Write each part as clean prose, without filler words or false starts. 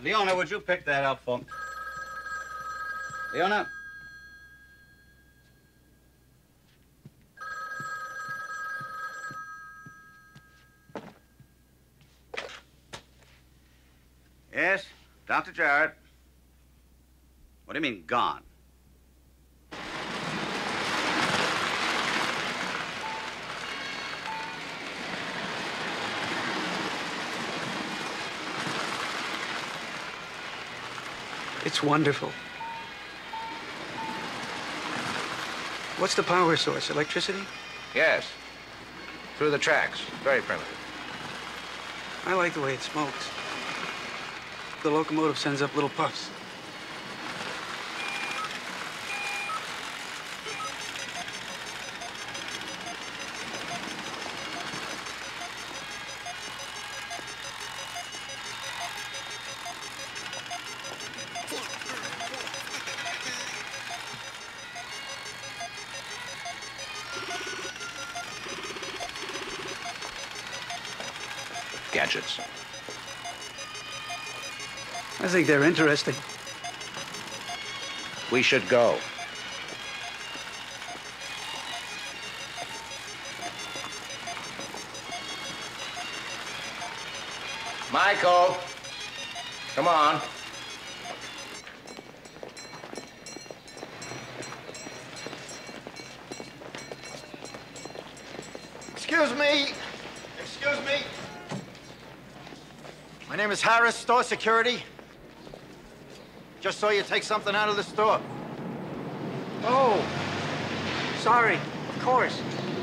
Leona, would you pick that up for me? Leona? Yes, Dr. Jarrett. What do you mean, gone? It's wonderful. What's the power source? Electricity? Yes. Through the tracks. Very primitive. I like the way it smokes. The locomotive sends up little puffs. Gadgets. I think they're interesting. We should go. Michael, come on. Excuse me. Excuse me. My name is Harris, store security. Just saw you take something out of the store. Oh, sorry, of course.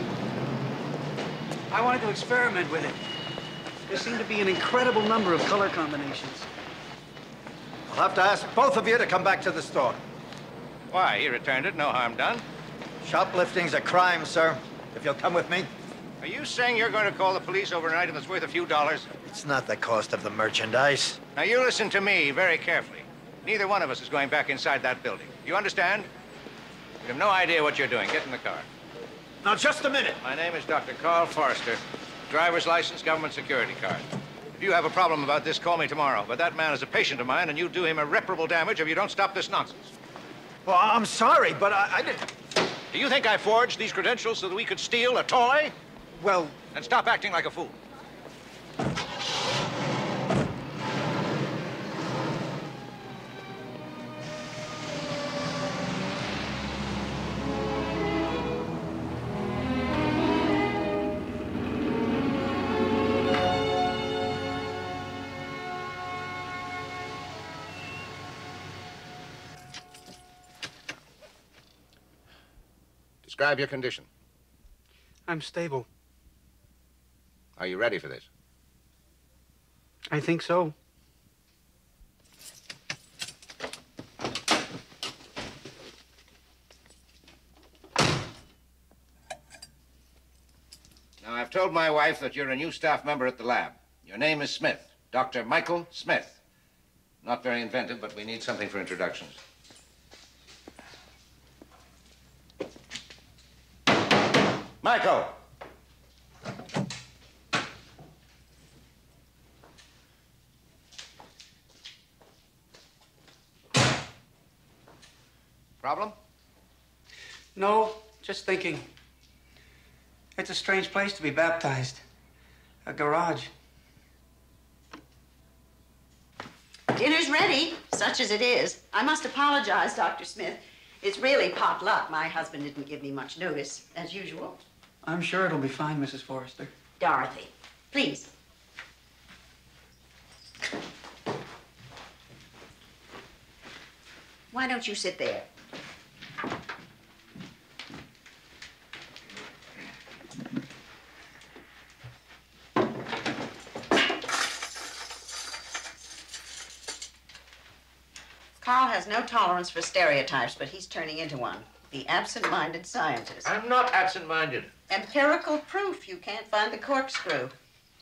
I wanted to experiment with it. There seem to be an incredible number of color combinations. I'll have to ask both of you to come back to the store. Why? He returned it. No harm done. Shoplifting's a crime, sir. If you'll come with me. Are you saying you're going to call the police over an item that's worth a few dollars? It's not the cost of the merchandise. Now, you listen to me very carefully. Neither one of us is going back inside that building. You understand? You have no idea what you're doing. Get in the car. Now, just a minute. My name is Dr. Carl Forrester. Driver's license, government security card. If you have a problem about this, call me tomorrow. But that man is a patient of mine, and you do him irreparable damage if you don't stop this nonsense. Well, I'm sorry, but I didn't... Do you think I forged these credentials so that we could steal a toy? Well... And stop acting like a fool. Describe your condition. I'm stable. Are you ready for this? I think so. Now, I've told my wife that you're a new staff member at the lab. Your name is Smith, Dr. Michael Smith. Not very inventive, but we need something for introductions. Michael! Problem? No, just thinking. It's a strange place to be baptized. A garage. Dinner's ready, such as it is. I must apologize, Dr. Smith. It's really pot luck. My husband didn't give me much notice, as usual. I'm sure it'll be fine, Mrs. Forrester. Dorothy, please. Why don't you sit there? Carl has no tolerance for stereotypes, but he's turning into one. The absent-minded scientist. I'm not absent-minded. Empirical proof you can't find the corkscrew.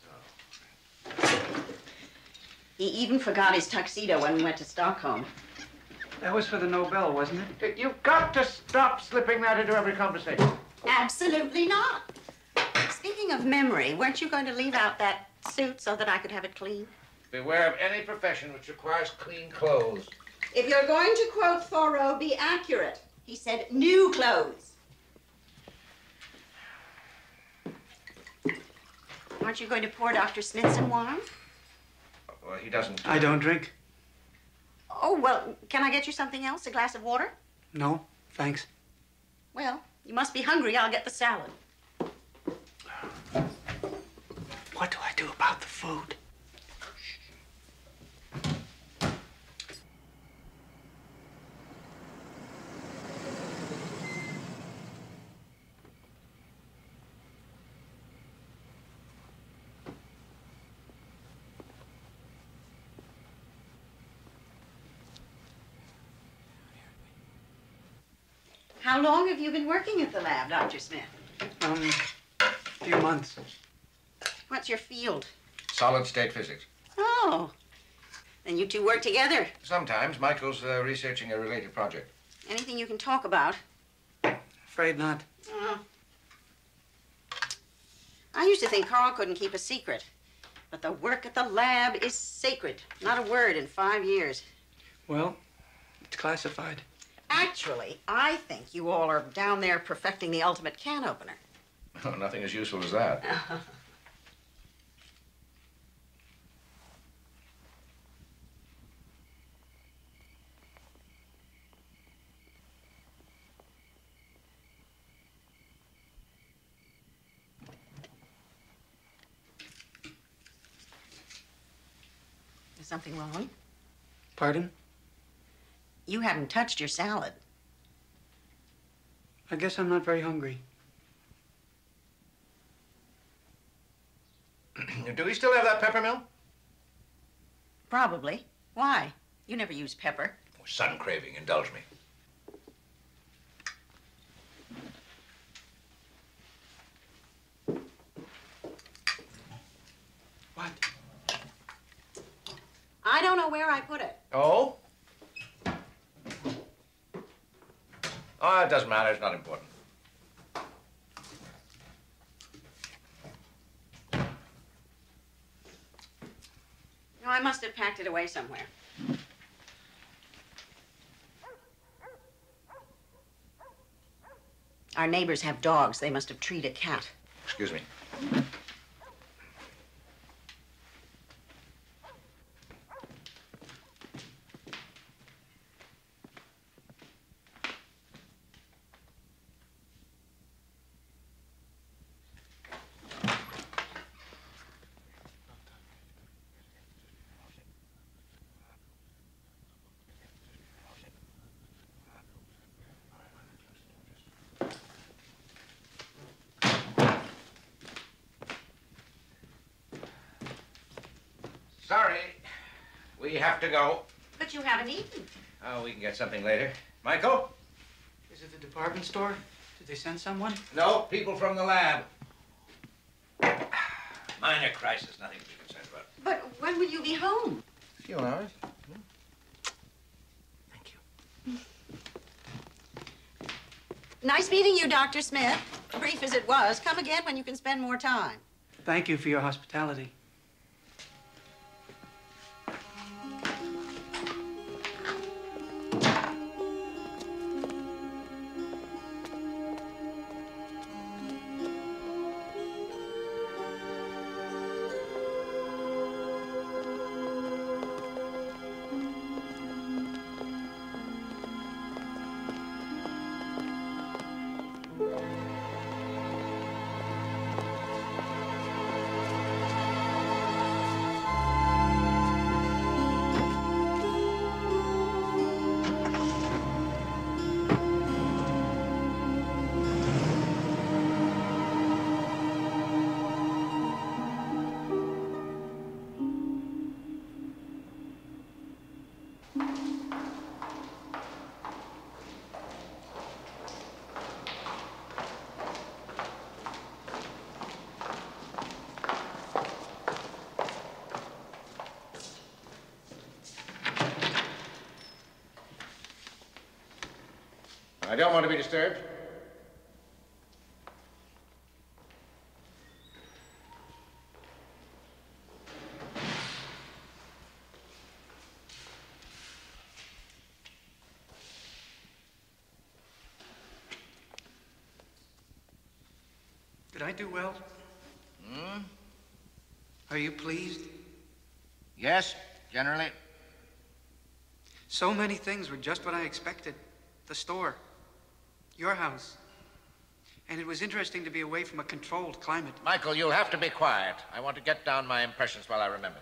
He even forgot his tuxedo when we went to Stockholm. That was for the Nobel, wasn't it? You've got to stop slipping that into every conversation. Absolutely not. Speaking of memory, weren't you going to leave out that suit so that I could have it cleaned? Beware of any profession which requires clean clothes. If you're going to quote Thoreau, be accurate. He said new clothes. Aren't you going to pour Dr. Smith some wine? Well, he doesn't... I don't drink. Oh, well, can I get you something else? A glass of water? No, thanks. Well, you must be hungry. I'll get the salad. What do I do about the food? How long have you been working at the lab, Dr. Smith? A few months. What's your field? Solid-state physics. Oh, then you two work together. Sometimes Michael's researching a related project. Anything you can talk about? Afraid not. I used to think Carl couldn't keep a secret. But the work at the lab is sacred. Not a word in 5 years. Well, it's classified. Actually, I think you all are down there perfecting the ultimate can opener. Oh, nothing as useful as that. Is something wrong? Pardon? You haven't touched your salad. I guess I'm not very hungry. Do we still have that pepper mill? Probably. Why? You never use pepper. Oh, sudden craving. Indulge me. What? I don't know where I put it. Oh? Oh, it doesn't matter. It's not important. No, I must have packed it away somewhere. Our neighbors have dogs. They must have treed a cat. Excuse me. Sorry, we have to go. But you haven't eaten. Oh, we can get something later. Michael? Is it the department store? Did they send someone? No, people from the lab. Minor crisis, nothing to be concerned about. But when will you be home? A few hours. Thank you. Nice meeting you, Dr. Smith. Brief as it was, come again when you can spend more time. Thank you for your hospitality. I don't want to be disturbed. Did I do well? Hmm? Are you pleased? Yes, generally. So many things were just what I expected. The store, your house. And it was interesting to be away from a controlled climate. Michael, you'll have to be quiet. I want to get down my impressions while I remember.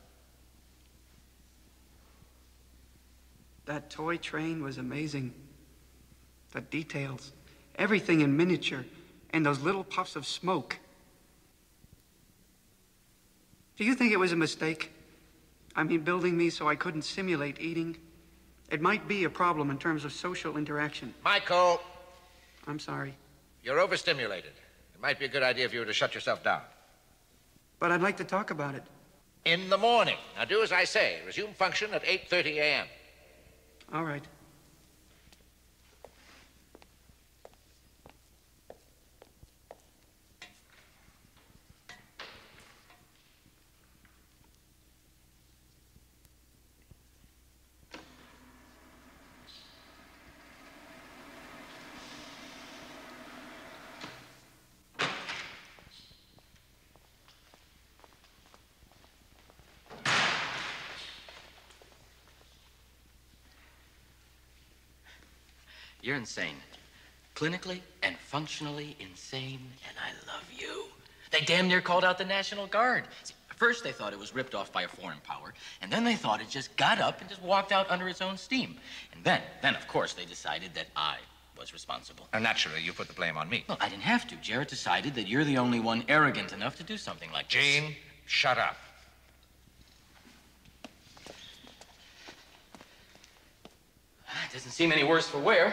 That toy train was amazing. The details, everything in miniature, and those little puffs of smoke. Do you think it was a mistake? I mean, building me so I couldn't simulate eating? It might be a problem in terms of social interaction. Michael! I'm sorry. You're overstimulated. It might be a good idea if you were to shut yourself down. But I'd like to talk about it. In the morning. Now do as I say. Resume function at 8:30 a.m. All right. You're insane. Clinically and functionally insane, and I love you. They damn near called out the National Guard. See, first they thought it was ripped off by a foreign power, and then they thought it just got up and just walked out under its own steam. And then of course, they decided that I was responsible. And naturally, you put the blame on me. Well, I didn't have to. Jarrett decided that you're the only one arrogant enough to do something like this. Gene, shut up. It doesn't seem any worse for wear.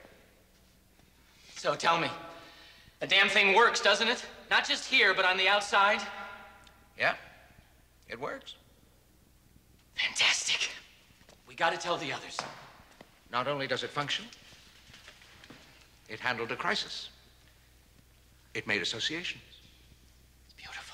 So tell me, the damn thing works, doesn't it? Not just here, but on the outside? Yeah, it works. Fantastic. We gotta tell the others. Not only does it function, it handled a crisis. It made associations. It's beautiful.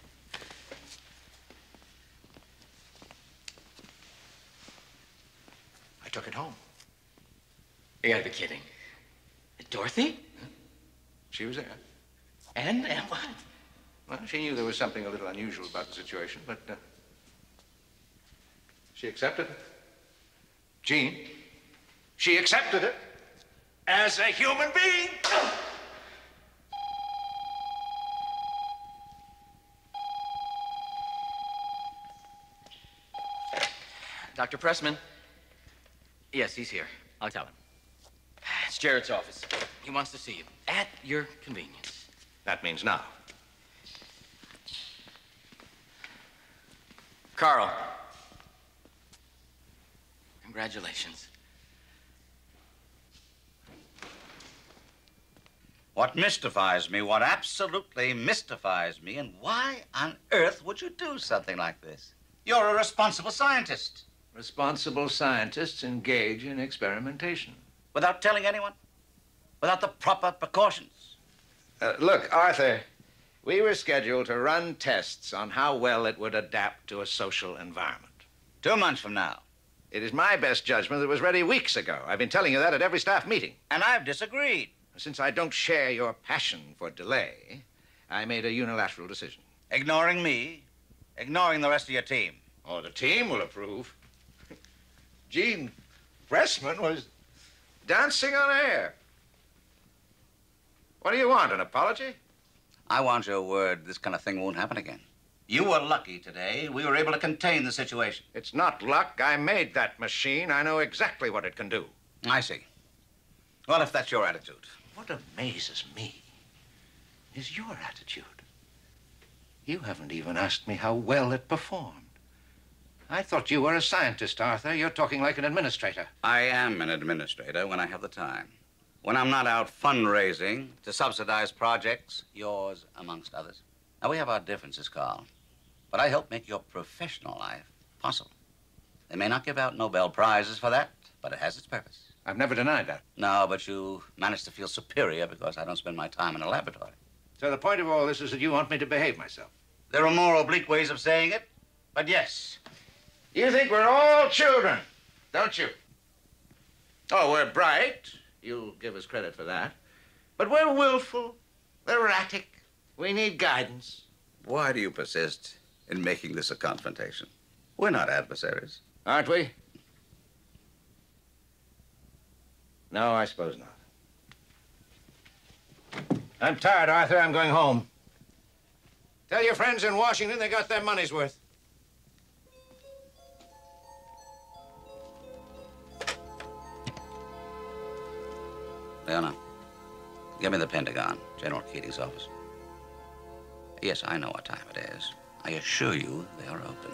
I took it home. You gotta be kidding. Dorothy? She was there. And what? Well, she knew there was something a little unusual about the situation, but she accepted it. Gene, she accepted it as a human being. Dr. Pressman? Yes, he's here. I'll tell him. It's Jarrett's office. He wants to see you. At your convenience. That means now. Carl. Congratulations. What mystifies me, what absolutely mystifies me, and why on earth would you do something like this? You're a responsible scientist. Responsible scientists engage in experimentation. Without telling anyone? Without the proper precautions? Look, Arthur, we were scheduled to run tests on how well it would adapt to a social environment. 2 months from now. It is my best judgment that it was ready weeks ago. I've been telling you that at every staff meeting. And I've disagreed. Since I don't share your passion for delay, I made a unilateral decision. Ignoring me, ignoring the rest of your team. Oh, the team will approve. Gene Pressman was dancing on air. What do you want, an apology? I want your word this kind of thing won't happen again. You were lucky today. We were able to contain the situation. It's not luck. I made that machine. I know exactly what it can do. I see. Well, if that's your attitude. What amazes me is your attitude. You haven't even asked me how well it performed. I thought you were a scientist, Arthur. You're talking like an administrator. I am an administrator when I have the time. When I'm not out fundraising to subsidize projects, yours amongst others. Now, we have our differences, Carl, but I help make your professional life possible. They may not give out Nobel Prizes for that, but it has its purpose. I've never denied that. No, but you manage to feel superior because I don't spend my time in a laboratory. So the point of all this is that you want me to behave myself. There are more oblique ways of saying it, but yes. You think we're all children, don't you? Oh, we're bright. You'll give us credit for that. But we're willful, erratic, We need guidance. Why do you persist in making this a confrontation? We're not adversaries. Aren't we? No, I suppose not. I'm tired, Arthur. I'm going home. Tell your friends in Washington they got their money's worth. Leona, give me the Pentagon, General Keating's office. Yes, I know what time it is. I assure you they are open.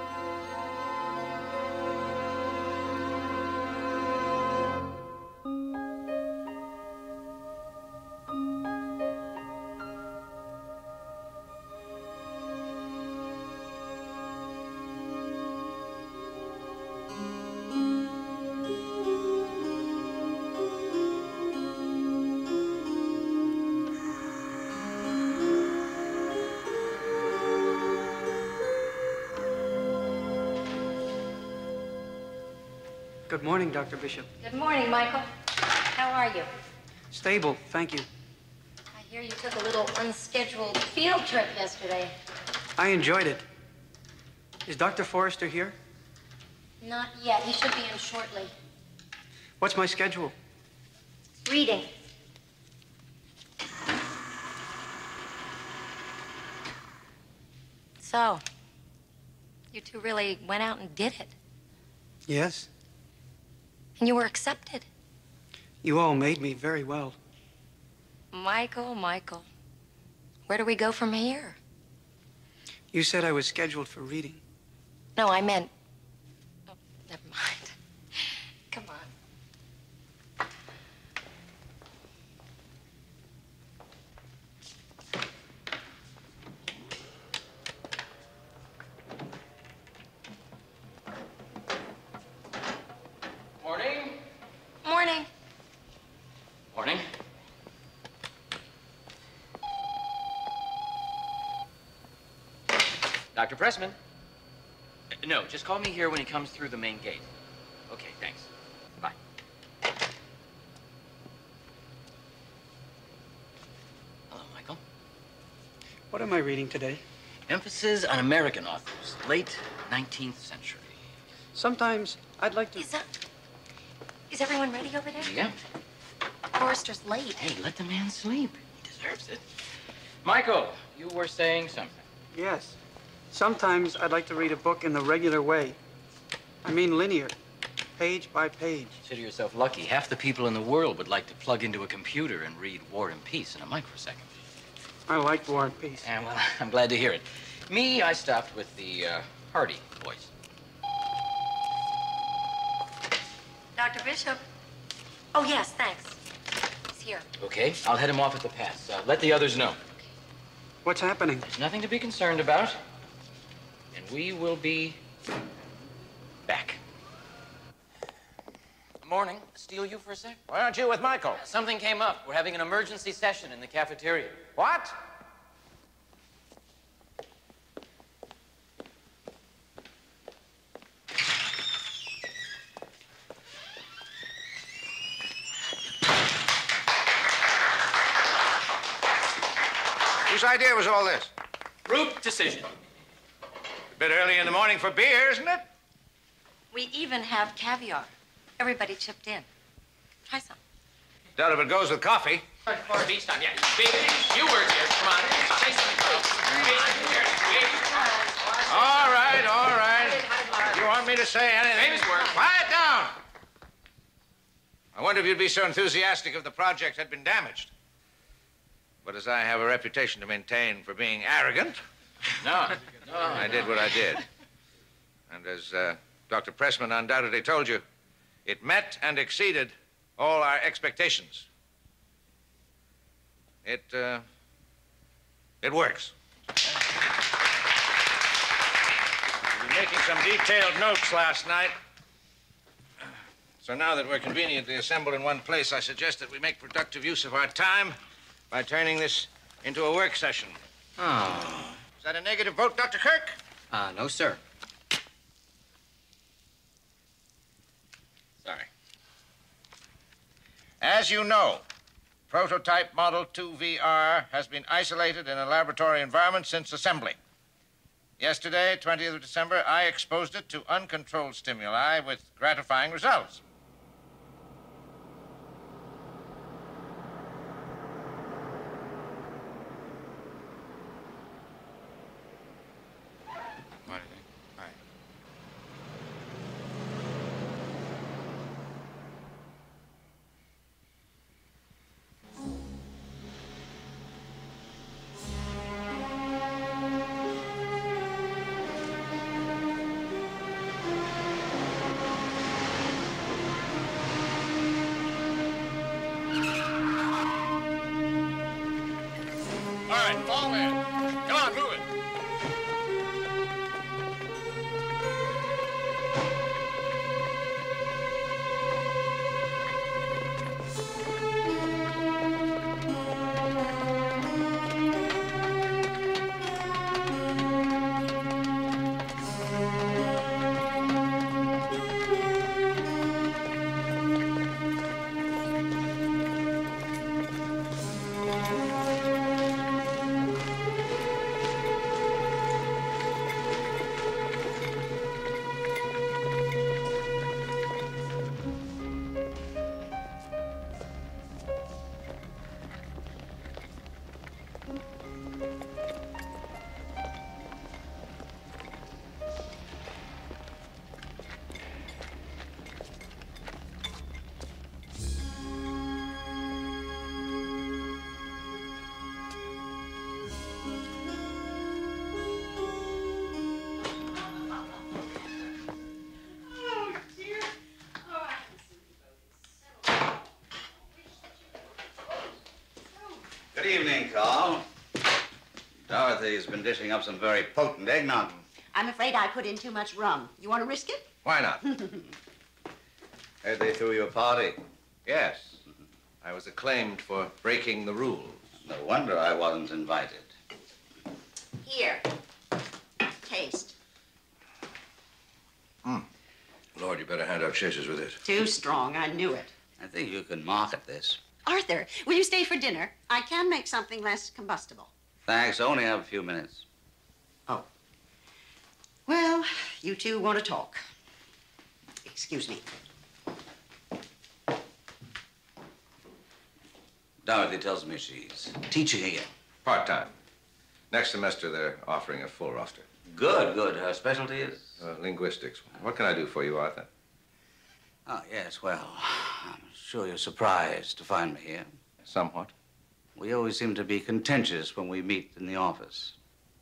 Good morning, Dr. Bishop. Good morning, Michael. How are you? Stable, thank you. I hear you took a little unscheduled field trip yesterday. I enjoyed it. Is Dr. Forrester here? Not yet. He should be in shortly. What's my schedule? Reading. So, you two really went out and did it. Yes. And you were accepted. You all made me very well. Michael, Michael. Where do we go from here? You said I was scheduled for reading. No, I meant... Oh, never mind. Come on. Morning. Morning. Morning. Dr. Pressman. No, just call me here when he comes through the main gate. Okay, thanks. Bye. Hello, Michael. What am I reading today? Emphasis on American authors, late 19th century. Sometimes I'd like to... Is everyone ready over there? Yeah. Forrester's late. Hey, let the man sleep. He deserves it. Michael, you were saying something. Yes. Sometimes I'd like to read a book in the regular way. I mean linear, page by page. Consider yourself lucky. Half the people in the world would like to plug into a computer and read War and Peace in a microsecond. I like War and Peace. And, well, I'm glad to hear it. Me, I stopped with the Hardy boys. Dr. Bishop. Oh, yes, thanks. He's here. Okay, I'll head him off at the pass. Let the others know. What's happening? There's nothing to be concerned about. And we will be back. Morning. Steal you for a sec? Why aren't you with Michael? Something came up. We're having an emergency session in the cafeteria. What? Whose idea was all this? Group decision. A bit early in the morning for beer, isn't it? We even have caviar. Everybody chipped in. Try some. Doubt if it goes with coffee. Beach time, yeah. You were here. Come on. Say something, Carl. All right, all right. You want me to say anything? Famous word. Quiet down. I wonder if you'd be so enthusiastic if the project had been damaged. But as I have a reputation to maintain for being arrogant, No. I did what I did. And as Dr. Pressman undoubtedly told you, it met and exceeded all our expectations. It works. We were making some detailed notes last night. So now that we're conveniently assembled in one place, I suggest that we make productive use of our time by turning this into a work session. Oh. Is that a negative vote, Dr. Kirk? No, sir. Sorry. As you know, Prototype Model 2VR has been isolated in a laboratory environment since assembly. Yesterday, 20th of December, I exposed it to uncontrolled stimuli with gratifying results. What do you think? All right. All right, fall in. Come on, move it. Good evening, Carl. Dorothy's been dishing up some very potent eggnog. I'm afraid I put in too much rum. You want to risk it? Why not? Heard they threw you a party. Yes. I was acclaimed for breaking the rules. No wonder I wasn't invited. Here. Taste. Lord, you better hand out chasers with it. Too strong. I knew it. I think you can market this. Arthur, will you stay for dinner? I can make something less combustible. Thanks, only have a few minutes. Oh. Well, you two want to talk. Excuse me. Dorothy tells me she's teaching again. Part-time. Next semester, they're offering a full roster. Good, good. Her specialty is? Linguistics. What can I do for you, Arthur? Oh, yes, well, I'm sure you're surprised to find me here. Somewhat. We always seem to be contentious when we meet in the office.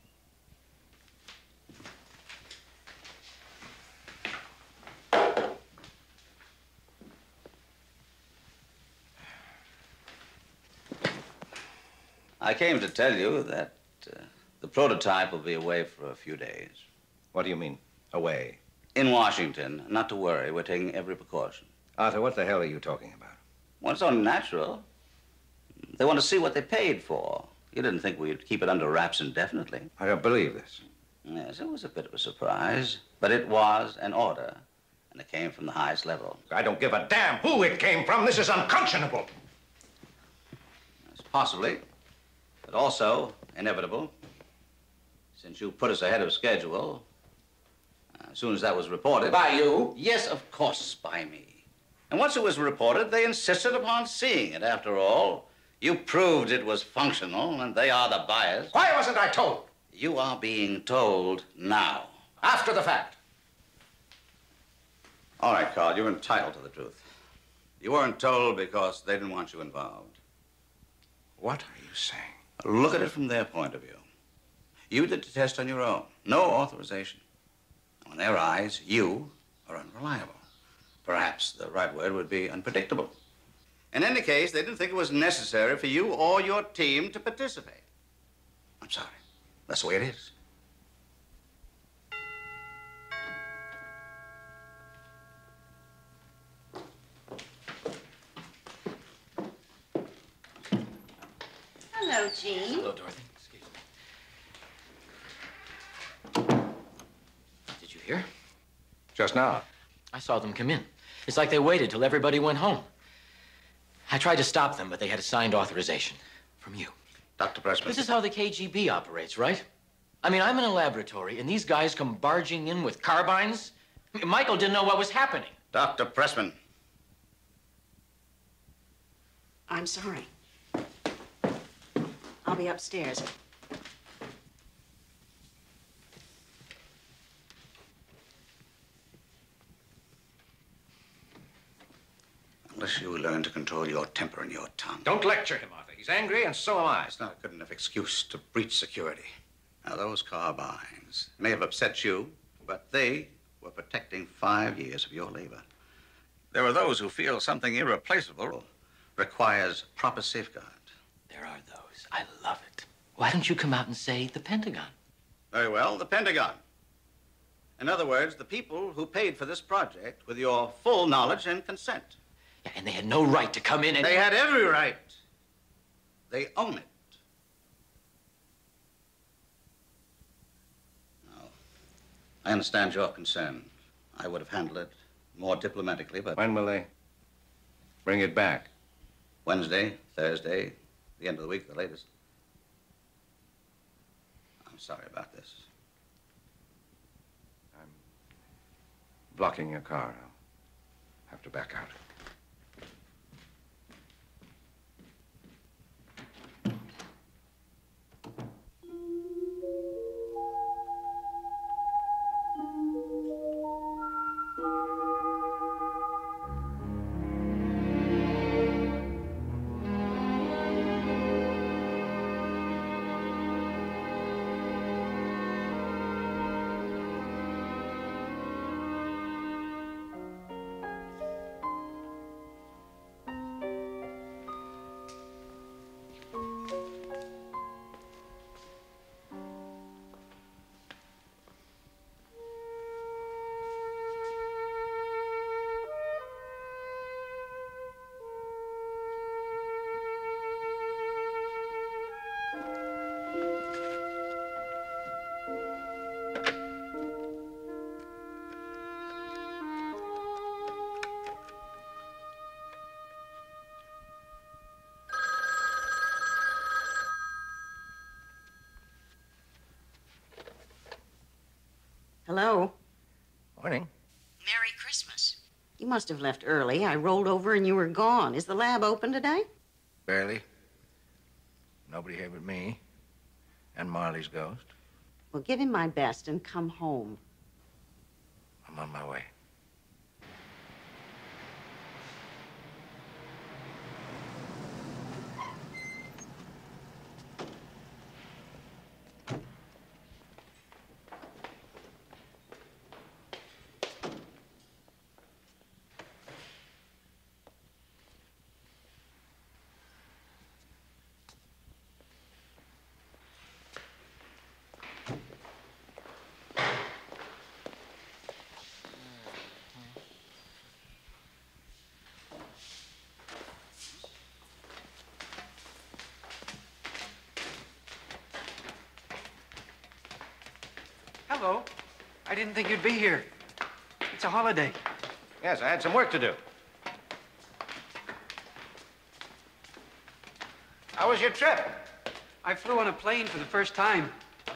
I came to tell you that the prototype will be away for a few days. What do you mean, away? In Washington. Not to worry, we're taking every precaution. Arthur, what the hell are you talking about? Well, it's unnatural. They want to see what they paid for. You didn't think we'd keep it under wraps indefinitely. I don't believe this. Yes, it was a bit of a surprise, but it was an order, and it came from the highest level. I don't give a damn who it came from. This is unconscionable. Yes, possibly, but also inevitable. Since you put us ahead of schedule, as soon as that was reported... By you? Yes, of course, by me. And once it was reported, they insisted upon seeing it. After all, you proved it was functional, and they are the buyers. Why wasn't I told? You are being told now. After the fact. All right, Carl, you're entitled to the truth. You weren't told because they didn't want you involved. What are you saying? Look at it from their point of view. You did the test on your own. No authorization. In their eyes, you are unreliable. Perhaps the right word would be unpredictable. In any case, they didn't think it was necessary for you or your team to participate. I'm sorry. That's the way it is. Hello, Jean. Hello, Dorothy. Excuse me. Did you hear? Just now. I saw them come in. It's like they waited till everybody went home. I tried to stop them, but they had a signed authorization from you. Dr. Pressman. This is how the KGB operates, right? I mean, I'm in a laboratory, and these guys come barging in with carbines. I mean, Michael didn't know what was happening. Dr. Pressman. I'm sorry. I'll be upstairs. Unless you learn to control your temper and your tongue. Don't lecture him, Arthur. He's angry, and so am I. It's not a good enough excuse to breach security. Now, those carbines may have upset you, but they were protecting 5 years of your labor. There are those who feel something irreplaceable requires proper safeguard. There are those. I love it. Why don't you come out and say the Pentagon? Very well, the Pentagon. In other words, the people who paid for this project with your full knowledge and consent. Yeah, and they had no right to come in and... They had every right. They own it. Now, I understand your concern. I would have handled it more diplomatically, but... When will they bring it back? Wednesday, Thursday, the end of the week, the latest. I'm sorry about this. I'm blocking your car. I'll have to back out. Hello? Morning. Merry Christmas. You must have left early. I rolled over and you were gone. Is the lab open today? Barely. Nobody here but me and Marley's ghost. Well, give him my best and come home. I'm on my way. Hello. I didn't think you'd be here. It's a holiday. Yes, I had some work to do. How was your trip? I flew on a plane for the first time.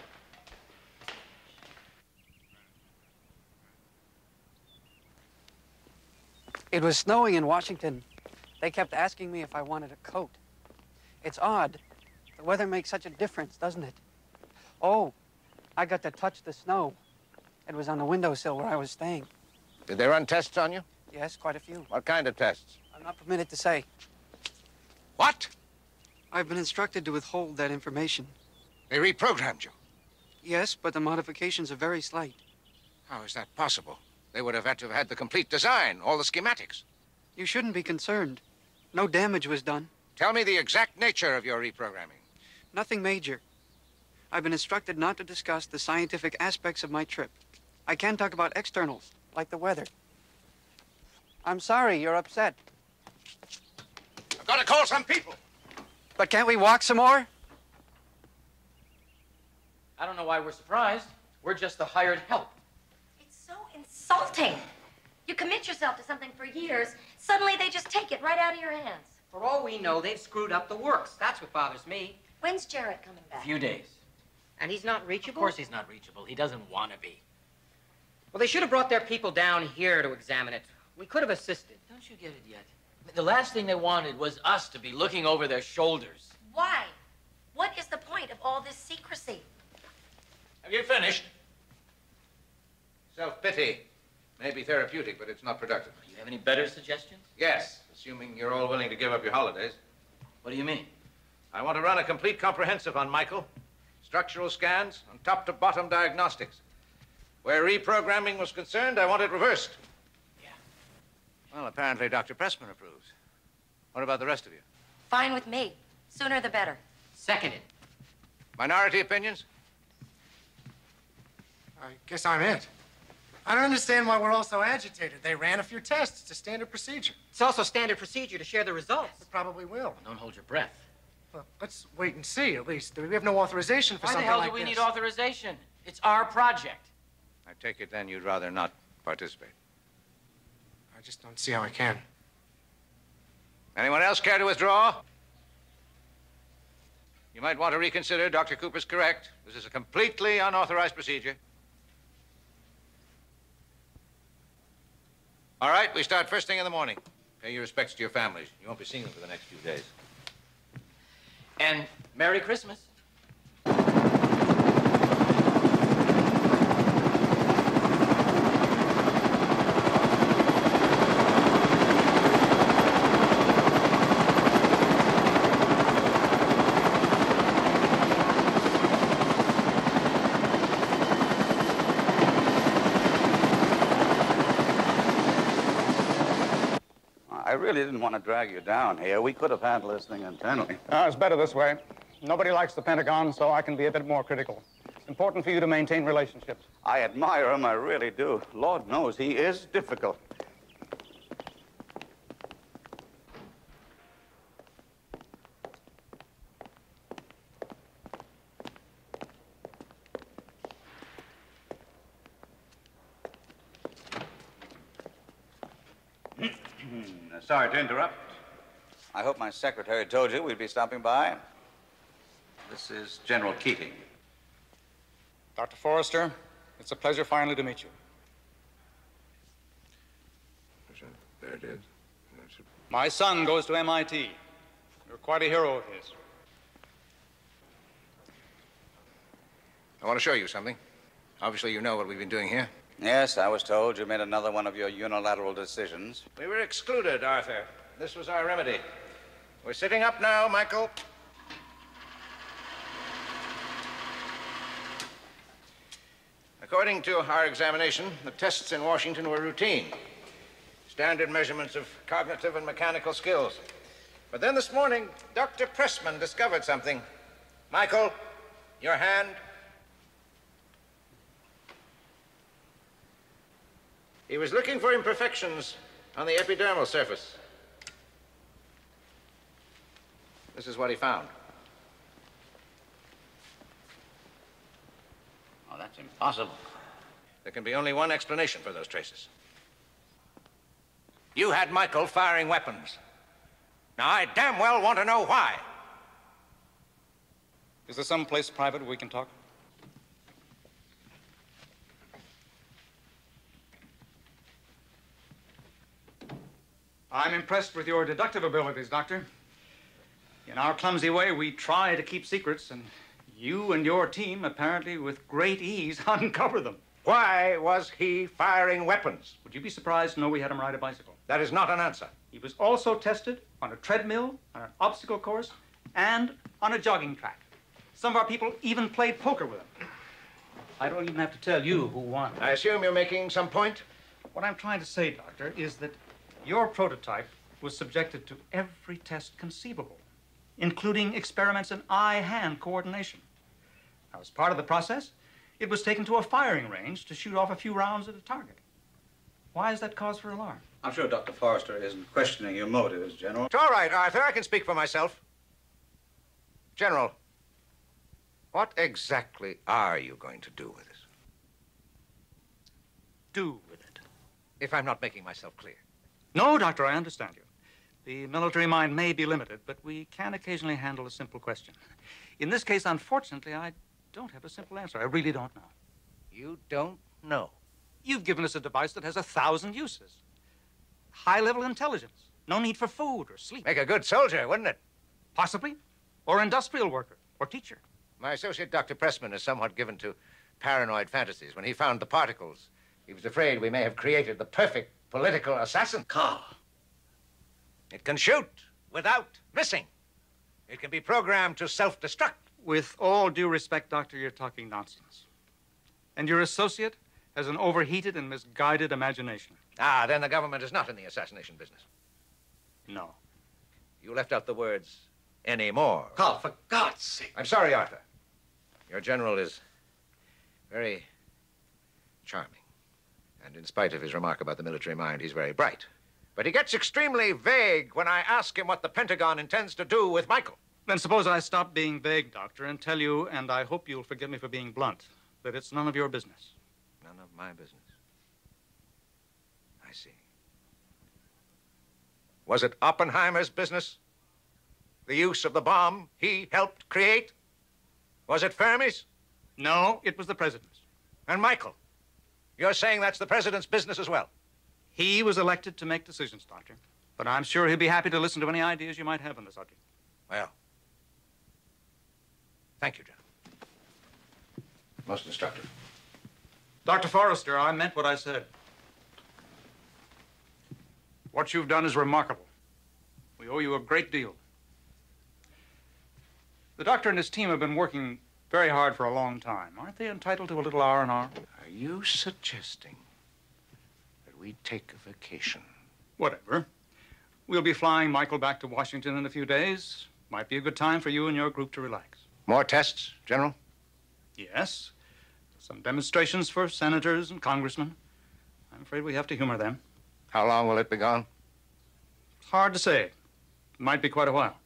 It was snowing in Washington. They kept asking me if I wanted a coat. It's odd. The weather makes such a difference, doesn't it? Oh, I got to touch the snow. It was on the windowsill where I was staying. Did they run tests on you? Yes, quite a few. What kind of tests? I'm not permitted to say. What? I've been instructed to withhold that information. They reprogrammed you. Yes, but the modifications are very slight. How is that possible? They would have had to have had the complete design, all the schematics. You shouldn't be concerned. No damage was done. Tell me the exact nature of your reprogramming. Nothing major. I've been instructed not to discuss the scientific aspects of my trip. I can talk about externals, like the weather. I'm sorry you're upset. I've got to call some people. But can't we walk some more? I don't know why we're surprised. We're just the hired help. It's so insulting. You commit yourself to something for years, suddenly they just take it right out of your hands. For all we know, they've screwed up the works. That's what bothers me. When's Jarrett coming A back? few days. And he's not Of reachable? course he's not reachable. He doesn't want to be. Well, they should have brought their people down here to examine it. We could have assisted. Don't you get it yet? I mean, the last thing they wanted was us to be looking over their shoulders. Why? What is the point of all this secrecy? Have you finished? Self-pity may be therapeutic, but it's not productive. Do you have any better suggestions? Yes, assuming you're all willing to give up your holidays. What do you mean? I want to run a complete comprehensive on Michael. Structural scans and top-to-bottom diagnostics. Where reprogramming was concerned, I want it reversed. Yeah. Well, apparently Dr. Pressman approves. What about the rest of you? Fine with me. Sooner the better. Seconded. Minority opinions? I guess I'm it. I don't understand why we're all so agitated. They ran a few tests. It's a standard procedure. It's also standard procedure to share the results. It probably will. Don't hold your breath. Well, let's wait and see, at least. We have no authorization for Why the something hell like do we this. need authorization? It's our project. I take it then you'd rather not participate. I just don't see how I can. Anyone else care to withdraw? You might want to reconsider. Dr. Cooper's correct. This is a completely unauthorized procedure. All right, we start first thing in the morning. Pay your respects to your families. You won't be seeing them for the next few days. And Merry Christmas. I really didn't want to drag you down here. We could have handled this thing internally. It's better this way. Nobody likes the Pentagon, so I can be a bit more critical. It's important for you to maintain relationships. I admire him, I really do. Lord knows he is difficult. Sorry to interrupt. I hope my secretary told you we'd be stopping by. This is General Keating. Dr. Forrester, it's a pleasure finally to meet you. There it is. My son goes to MIT. You're quite a hero of his. I want to show you something. Obviously, you know what we've been doing here. Yes, I was told you made another one of your unilateral decisions. We were excluded, Arthur. This was our remedy. We're sitting up now, Michael. According to our examination, the tests in Washington were routine. Standard measurements of cognitive and mechanical skills. But then this morning, Dr. Pressman discovered something. Michael, your hand. He was looking for imperfections on the epidermal surface. This is what he found. Oh, that's impossible. There can be only one explanation for those traces. You had Michael firing weapons. Now, I damn well want to know why. Is there some place private where we can talk? I'm impressed with your deductive abilities, Doctor. In our clumsy way, we try to keep secrets, and you and your team apparently with great ease uncover them. Why was he firing weapons? Would you be surprised to know we had him ride a bicycle? That is not an answer. He was also tested on a treadmill, on an obstacle course, and on a jogging track. Some of our people even played poker with him. I don't even have to tell you who won. I assume you're making some point? What I'm trying to say, Doctor, is that your prototype was subjected to every test conceivable, including experiments in eye-hand coordination. Now, as part of the process, it was taken to a firing range to shoot off a few rounds at a target. Why is that cause for alarm? I'm sure Dr. Forrester isn't questioning your motives, General. It's all right, Arthur. I can speak for myself. General, what exactly are you going to do with this? Do with it. If I'm not making myself clear. No, Doctor, I understand you. The military mind may be limited, but we can occasionally handle a simple question. In this case, unfortunately, I don't have a simple answer. I really don't know. You don't know? You've given us a device that has 1,000 uses. High-level intelligence. No need for food or sleep. Make a good soldier, wouldn't it? Possibly. Or industrial worker. Or teacher. My associate, Dr. Pressman, is somewhat given to paranoid fantasies. When he found the particles, he was afraid we may have created the perfect political assassin. Carl. It can shoot without missing. It can be programmed to self-destruct. With all due respect, Doctor, you're talking nonsense. And your associate has an overheated and misguided imagination. Ah, then the government is not in the assassination business. No. You left out the words, anymore. Carl, for God's sake. I'm sorry, Arthur. Your general is very charming. And in spite of his remark about the military mind, he's very bright. But he gets extremely vague when I ask him what the Pentagon intends to do with Michael. Then suppose I stop being vague, Doctor, and tell you, and I hope you'll forgive me for being blunt, that it's none of your business. None of my business. I see. Was it Oppenheimer's business? The use of the bomb he helped create? Was it Fermi's? No, it was the president's. And Michael? You're saying that's the president's business as well? He was elected to make decisions, Doctor. But I'm sure he'll be happy to listen to any ideas you might have on the subject. Well, thank you, John. Most instructive. Dr. Forrester, I meant what I said. What you've done is remarkable. We owe you a great deal. The doctor and his team have been working very hard for a long time. Aren't they entitled to a little R&R? Are you suggesting that we take a vacation? Whatever. We'll be flying Michael back to Washington in a few days. Might be a good time for you and your group to relax. More tests, General? Yes. Some demonstrations for senators and congressmen. I'm afraid we have to humor them. How long will it be gone? Hard to say. It might be quite a while.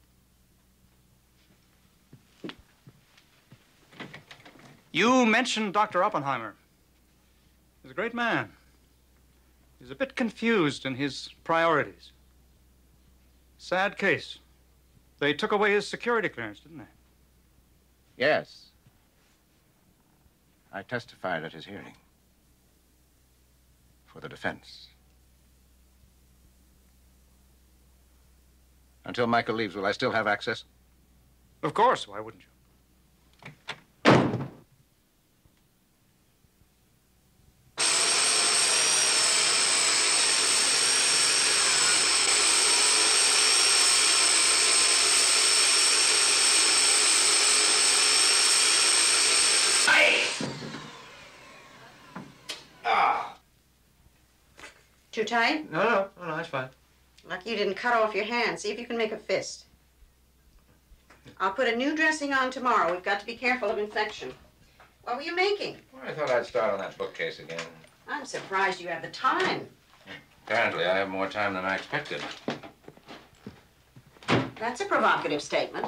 You mentioned Dr. Oppenheimer. He's a great man. He's a bit confused in his priorities. Sad case. They took away his security clearance, didn't they? Yes. I testified at his hearing. For the defense. Until Michael leaves, will I still have access? Of course. Why wouldn't you? Too tight? No, it's fine. Lucky you didn't cut off your hand. See if you can make a fist. I'll put a new dressing on tomorrow. We've got to be careful of infection. What were you making? Well, I thought I'd start on that bookcase again. I'm surprised you have the time. Apparently, I have more time than I expected. That's a provocative statement.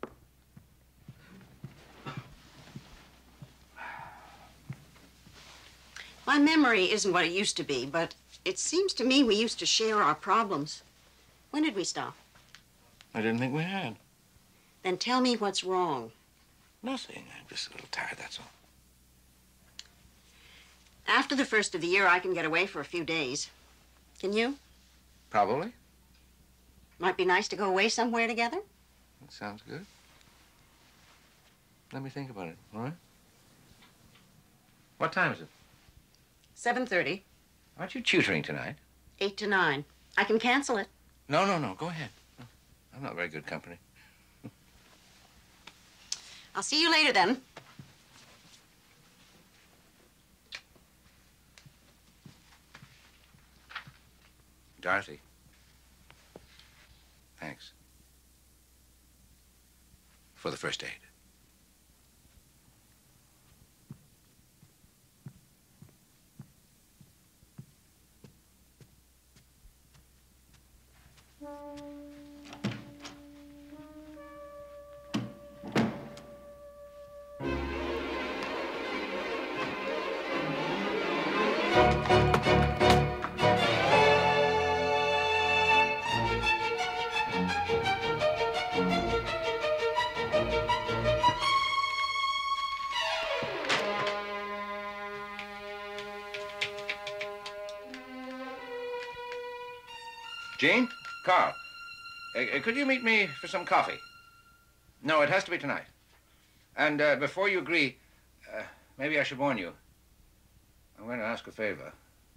My memory isn't what it used to be, but it seems to me we used to share our problems. When did we stop? I didn't think we had. Then tell me what's wrong. Nothing. I'm just a little tired, that's all. After the first of the year, I can get away for a few days. Can you? Probably. Might be nice to go away somewhere together. That sounds good. Let me think about it, all right? What time is it? 7:30. Aren't you tutoring tonight? 8 to 9. I can cancel it. No. Go ahead. I'm not very good company. I'll see you later, then. Dorothy. Thanks. For the first aid. Jean? Carl, could you meet me for some coffee? No, it has to be tonight. And before you agree, maybe I should warn you. I'm going to ask a favor.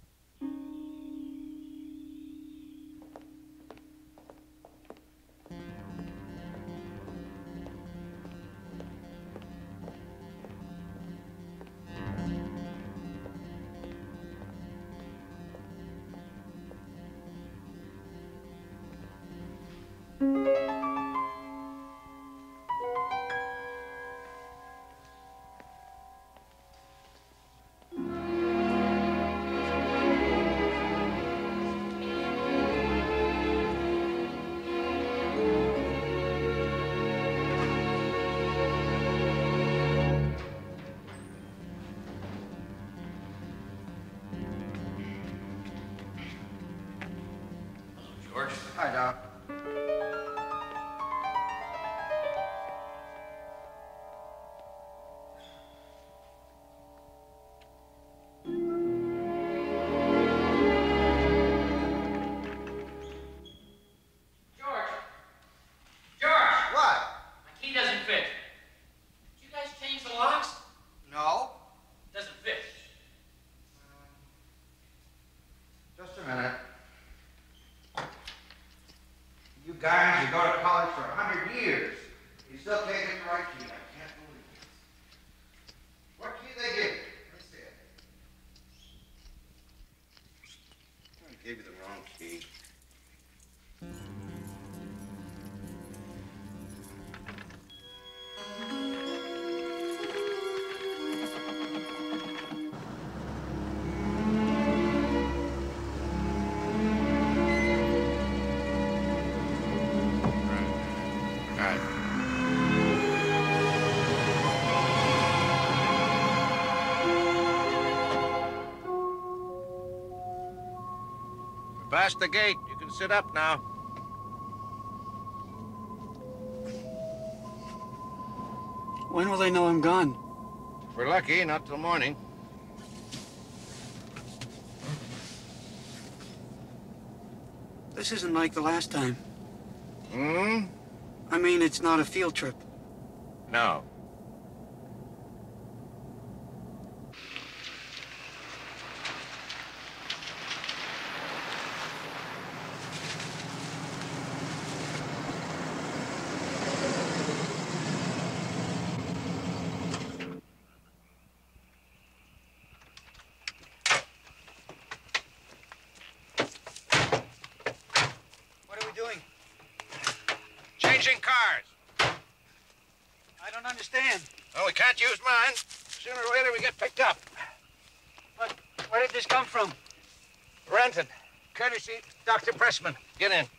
George? Hi, Doc. George! What? My key doesn't fit. Did you guys change the locks? No. Doesn't fit. Just a minute. You guys, you go to college for 100 years. You still can't get the right key. I can't believe it. What key they give you? Let me see it. I gave you the wrong key. Past the gate. You can sit up now. When will they know I'm gone? If we're lucky, not till morning. This isn't like the last time. Hmm? I mean, it's not a field trip. No. What are we doing? Changing cars. I don't understand. Oh, we can't use mine. Sooner or later, we get picked up. But where did this come from? Renton. Courtesy, Dr. Pressman. Get in.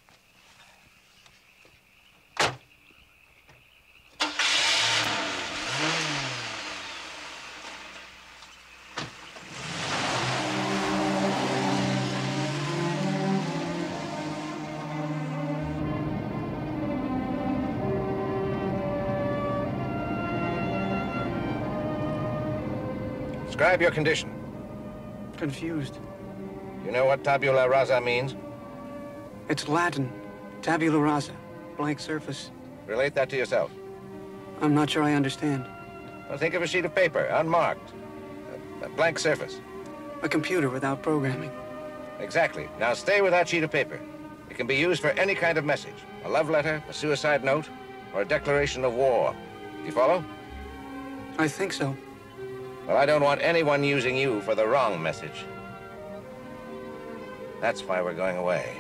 Describe your condition. Confused. You know what tabula rasa means? It's Latin. Tabula rasa. Blank surface. Relate that to yourself. I'm not sure I understand. Well, think of a sheet of paper, unmarked. A blank surface. A computer without programming. Exactly. Now stay with that sheet of paper. It can be used for any kind of message. A love letter, a suicide note, or a declaration of war. Do you follow? I think so. Well, I don't want anyone using you for the wrong message. That's why we're going away.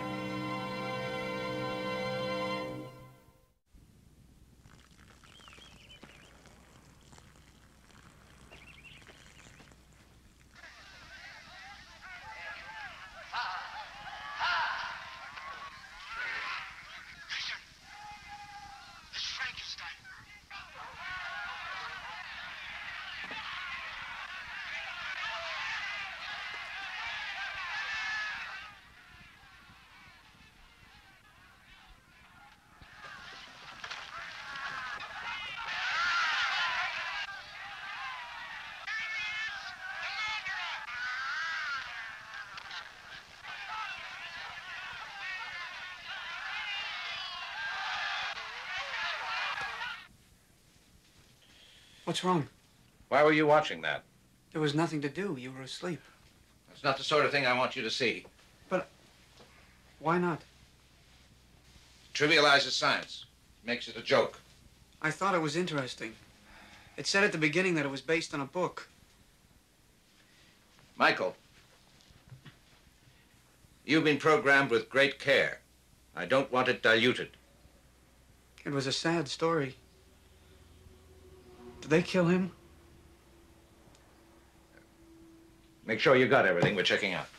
What's wrong? Why were you watching that? There was nothing to do. You were asleep. That's not the sort of thing I want you to see. But why not? Trivializes science. Makes it a joke. I thought it was interesting. It said at the beginning that it was based on a book. Michael, you've been programmed with great care. I don't want it diluted. It was a sad story. Did they kill him? Make sure you got everything we're checking out.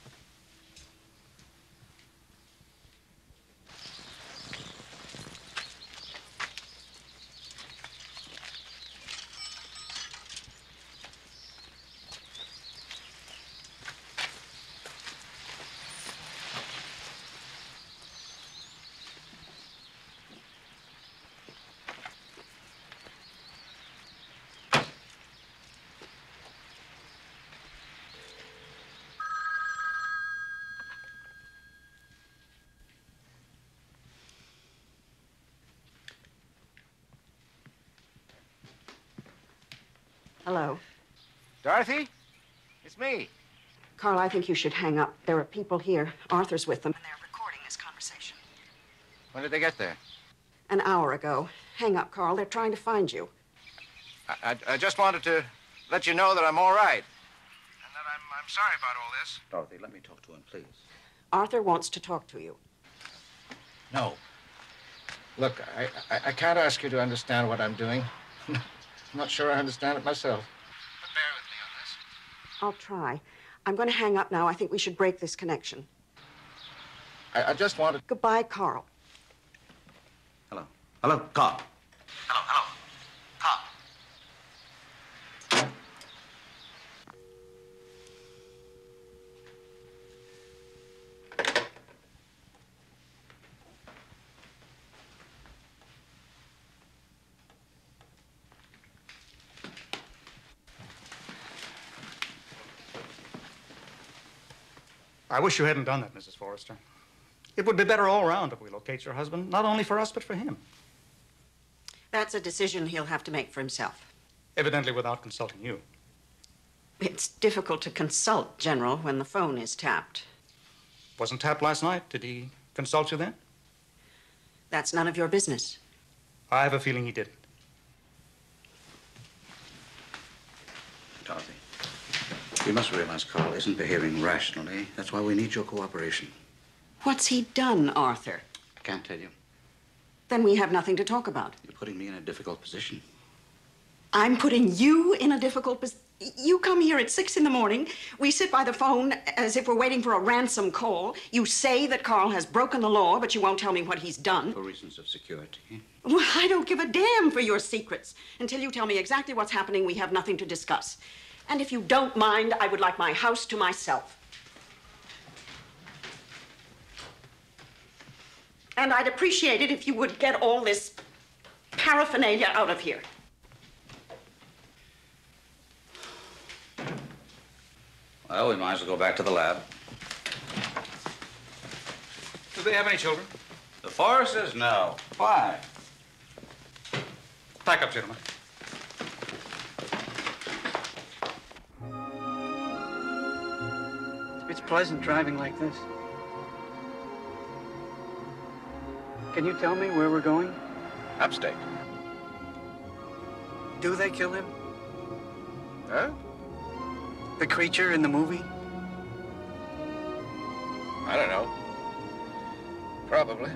Hello. Dorothy? It's me. Carl, I think you should hang up. There are people here. Arthur's with them, and they're recording this conversation. When did they get there? An hour ago. Hang up, Carl. They're trying to find you. I just wanted to let you know that I'm all right. And that I'm sorry about all this. Dorothy, let me talk to him, please. Arthur wants to talk to you. No. Look, I can't ask you to understand what I'm doing. I'm not sure I understand it myself. But bear with me on this. I'll try. I'm going to hang up now. I think we should break this connection. I just wanted... Goodbye, Carl. Hello. Hello, Carl. Hello. Carl. I wish you hadn't done that, Mrs. Forrester. It would be better all around if we locate your husband, not only for us, but for him. That's a decision he'll have to make for himself. Evidently without consulting you. It's difficult to consult, General, when the phone is tapped. Wasn't tapped last night. Did he consult you then? That's none of your business. I have a feeling he didn't. Dorothy, you must realize Carl isn't behaving rationally. That's why we need your cooperation. What's he done, Arthur? I can't tell you. Then we have nothing to talk about. You're putting me in a difficult position. I'm putting you in a difficult position. You come here at 6 in the morning. We sit by the phone as if we're waiting for a ransom call. You say that Carl has broken the law, but you won't tell me what he's done. For reasons of security. Well, I don't give a damn for your secrets. Until you tell me exactly what's happening, we have nothing to discuss. And if you don't mind, I would like my house to myself. And I'd appreciate it if you would get all this paraphernalia out of here. Well, we might as well go back to the lab. Do they have any children? The Forresters? No. Why? Pack up, gentlemen. It's pleasant driving like this. Can you tell me where we're going? Upstate. Do they kill him? Huh? The creature in the movie? I don't know. Probably.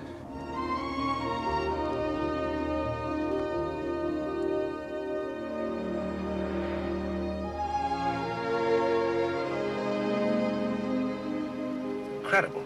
Incredible.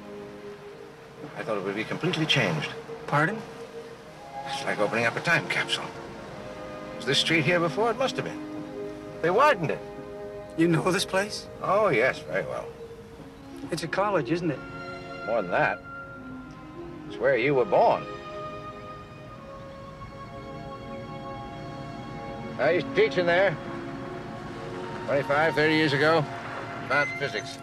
I thought it would be completely changed. Pardon? It's like opening up a time capsule. Was this street here before? It must have been. They widened it. You know this place? Oh, yes, very well. It's a college, isn't it? More than that. It's where you were born. I used to teach in there 25, 30 years ago. Advanced physics.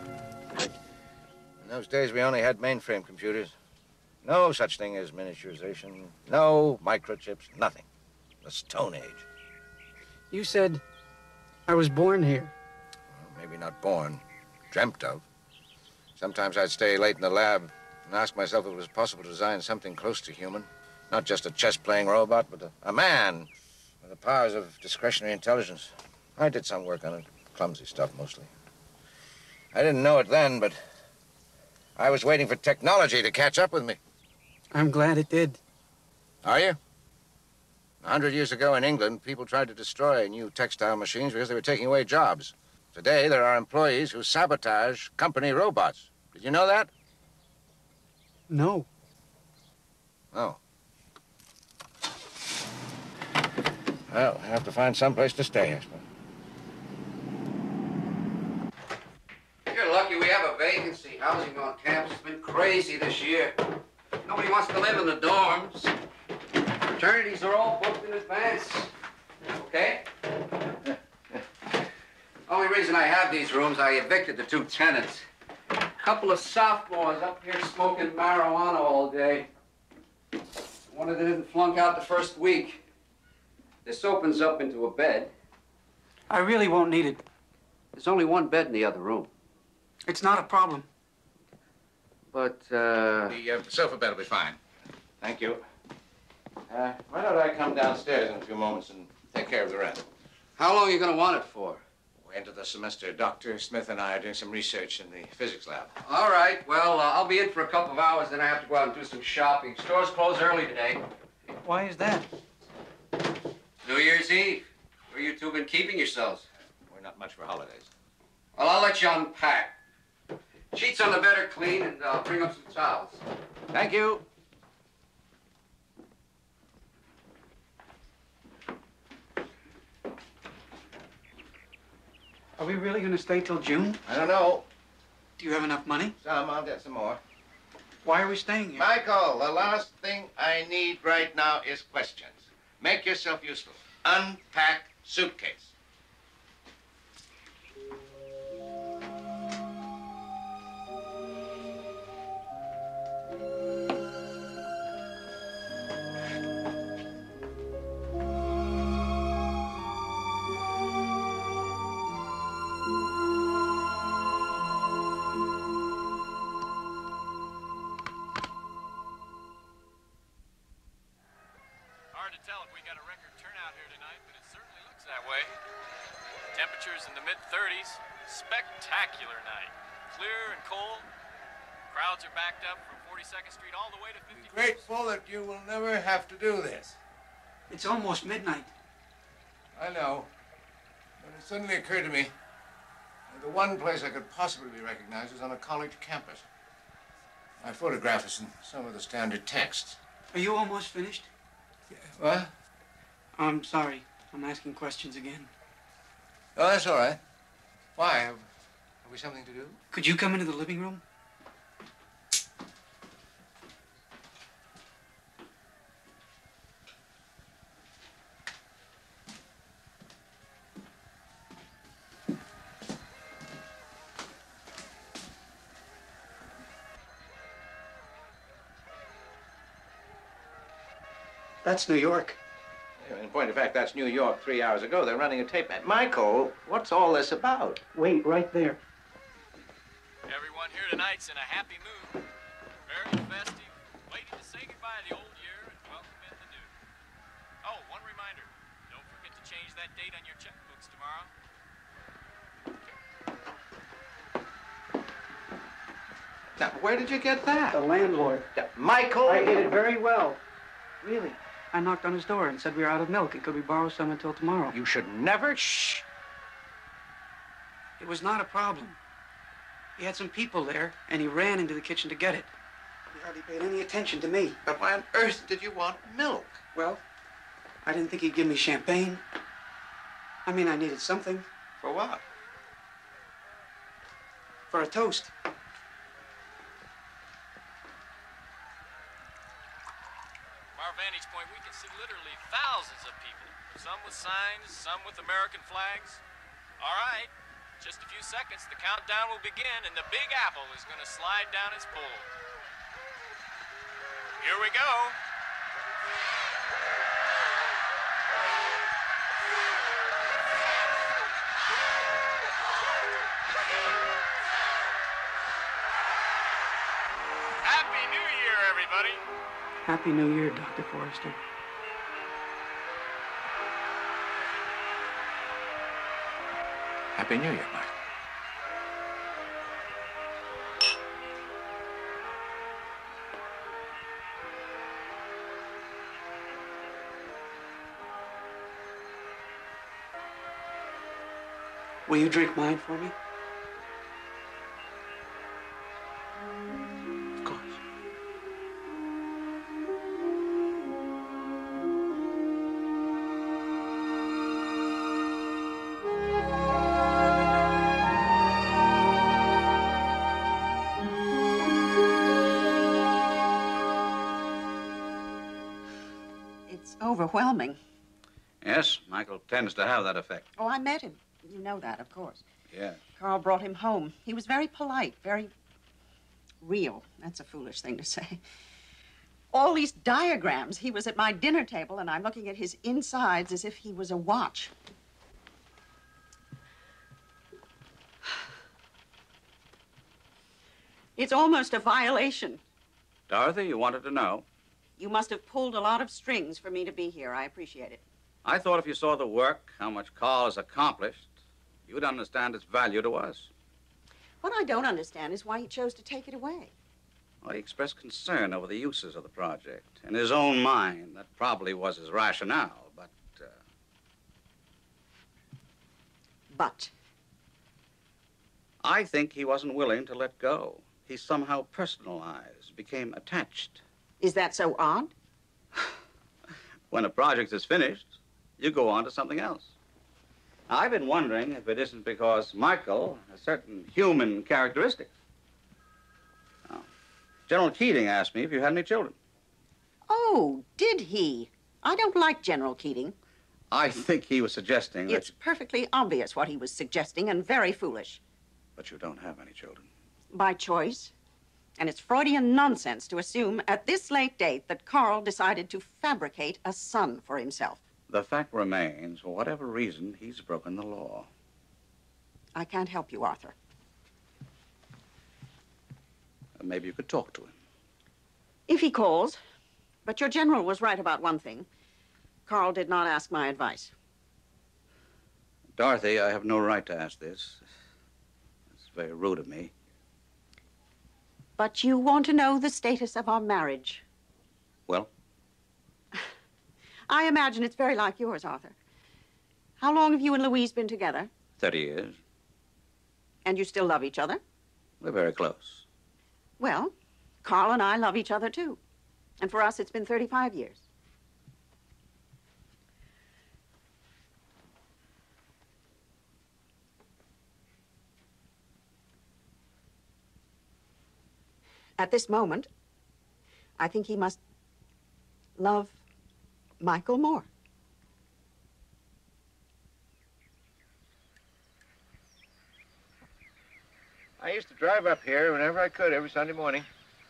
In those days, we only had mainframe computers. No such thing as miniaturization. No microchips. Nothing. The Stone Age. You said I was born here. Well, maybe not born, dreamt of. Sometimes I'd stay late in the lab and ask myself if it was possible to design something close to human. Not just a chess-playing robot, but a man with the powers of discretionary intelligence. I did some work on it. Clumsy stuff, mostly. I didn't know it then, but I was waiting for technology to catch up with me. I'm glad it did. Are you? 100 years ago in England, people tried to destroy new textile machines because they were taking away jobs. Today, there are employees who sabotage company robots. Did you know that? No. Oh. Well, I have to find someplace to stay, I suppose. You're lucky we have a vacancy. Housing on campus has been crazy this year. Nobody wants to live in the dorms. Fraternities are all booked in advance. Okay? Only reason I have these rooms, I evicted the 2 tenants. A couple of sophomores up here smoking marijuana all day. One of them didn't flunk out the first week. This opens up into a bed. I really won't need it. There's only one bed in the other room. It's not a problem. But, The sofa bed will be fine. Thank you. Why don't I come downstairs in a few moments and take care of the rest? how long are you going to want it for? End of the semester. Dr. Smith and I are doing some research in the physics lab. All right. Well, I'll be in for a couple of hours, then I have to go out and do some shopping. Stores close early today. Why is that? New Year's Eve. Where you two been keeping yourselves? We're not much for holidays. Well, I'll let you unpack. Sheets on the bed are clean, and I'll bring up some towels. Thank you. Are we really going to stay till June? I don't know. Do you have enough money? Some. I'll get some more. Why are we staying here? Michael, the last thing I need right now is questions. Make yourself useful. Unpack suitcase. Temperatures in the mid-30s. Spectacular night. Clear and cold. Crowds are backed up from 42nd Street all the way to 50th. Grateful that you will never have to do this. It's almost midnight. I know. But it suddenly occurred to me that the one place I could possibly be recognized is on a college campus. My photograph is in some of the standard texts. Are you almost finished? Yeah. What? I'm sorry. I'm asking questions again. Oh, that's all right. Why? Have we something to do? Could you come into the living room? That's New York. In point of fact, that's New York 3 hours ago. They're running a tape. Michael, what's all this about? Wait, right there. Everyone here tonight's in a happy mood. Very festive, waiting to say goodbye to the old year and welcome in the new. Oh, one reminder. Don't forget to change that date on your checkbooks tomorrow. Now, where did you get that? The landlord. Michael! I did it very well. Really. I knocked on his door and said we were out of milk and could we borrow some until tomorrow. You should never... Shh! It was not a problem. He had some people there, and he ran into the kitchen to get it. He hardly paid any attention to me. But why on earth did you want milk? Well, I didn't think he'd give me champagne. I mean, I needed something. For what? For a toast. From our vantage point, we can see literally thousands of people. Some with signs, some with American flags. All right, just a few seconds, the countdown will begin, and the Big Apple is going to slide down its pole. Here we go. Happy New Year, Dr. Forrester. Happy New Year, Mark. Will you drink mine for me? Of course. It's overwhelming. Yes, Michael tends to have that effect. Oh, I met him. You know that, of course. Yeah. Carl brought him home. He was very polite, very real. That's a foolish thing to say. All these diagrams. He was at my dinner table, and I'm looking at his insides as if he was a watch. It's almost a violation. Dorothy, you wanted to know. You must have pulled a lot of strings for me to be here. I appreciate it. I thought if you saw the work, how much Carl has accomplished, you'd understand its value to us. What I don't understand is why he chose to take it away. Well, he expressed concern over the uses of the project. In his own mind, that probably was his rationale, but... But? I think he wasn't willing to let go. He somehow personalized, became attached. Is that so odd? When a project is finished, you go on to something else. I've been wondering if it isn't because Michael has certain human characteristics. Now, General Keating asked me if you had any children. Oh, did he? I don't like General Keating. I think he was suggesting that... It's perfectly obvious what he was suggesting and very foolish. But you don't have any children. By choice. And it's Freudian nonsense to assume at this late date that Carl decided to fabricate a son for himself. The fact remains, for whatever reason, he's broken the law. I can't help you, Arthur. Maybe you could talk to him. If he calls. But your general was right about one thing. Carl did not ask my advice. Dorothy, I have no right to ask this. It's very rude of me. But you want to know the status of our marriage. Well? I imagine it's very like yours, Arthur. How long have you and Louise been together? 30 years. And you still love each other? We're very close. Well, Carl and I love each other, too. And for us, it's been 35 years. At this moment, I think he must love Michael more. I used to drive up here whenever I could, every Sunday morning.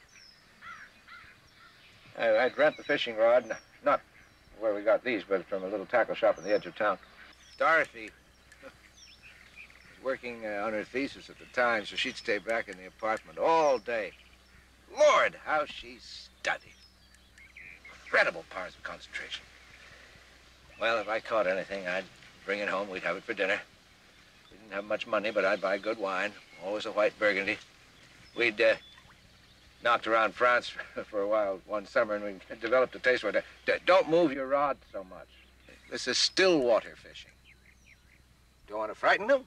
I'd rent the fishing rod, not where we got these, but from a little tackle shop on the edge of town. Dorothy was working on her thesis at the time, so she'd stay back in the apartment all day. Lord, how she studied. Incredible powers of concentration. Well, if I caught anything, I'd bring it home. We'd have it for dinner. We didn't have much money, but I'd buy good wine, always a white Burgundy. We'd knocked around France for a while one summer, and we developed a taste for it. Don't move your rod so much. This is still water fishing. Don't want to frighten them?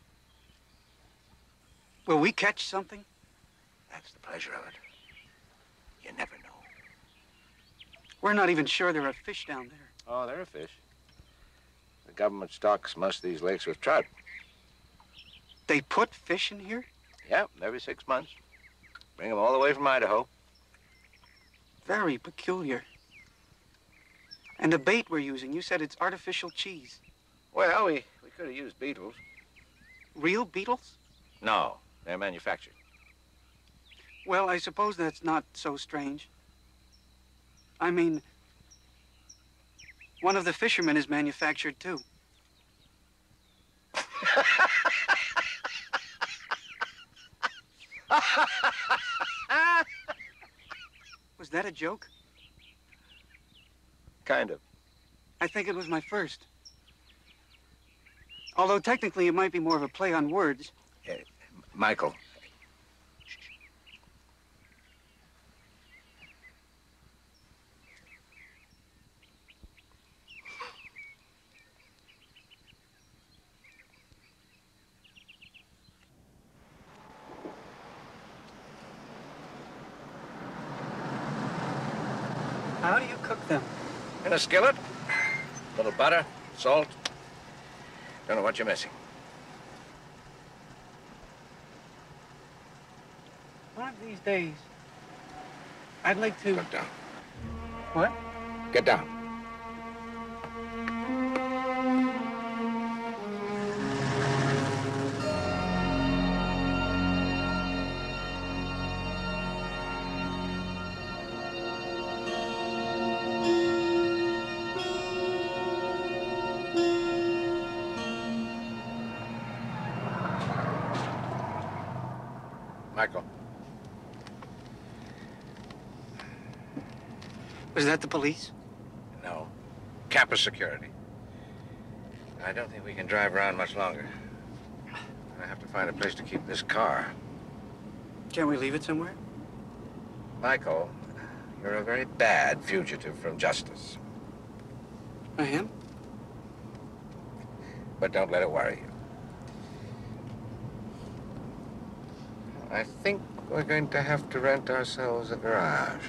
Will we catch something? That's the pleasure of it. You never know. We're not even sure there are fish down there. Oh, there are fish. The government stocks most of these lakes with trout. They put fish in here? Yeah, every 6 months. Bring them all the way from Idaho. Very peculiar. And the bait we're using, you said it's artificial cheese. Well, we could have used beetles. Real beetles? No, they're manufactured. Well, I suppose that's not so strange. I mean, one of the fishermen is manufactured, too. Was that a joke? kind of? I think it was my first. Although technically it might be more of a play on words. Michael. How do you cook them? In a skillet. A little butter, salt. Don't know what you're missing. One of these days, I'd like to... Get down. What? Get down. Michael. Was that the police? No. Campus security. I don't think we can drive around much longer. I have to find a place to keep this car. Can't we leave it somewhere? Michael, you're a very bad fugitive from justice. I am? But don't let it worry you. I think we're going to have to rent ourselves a garage.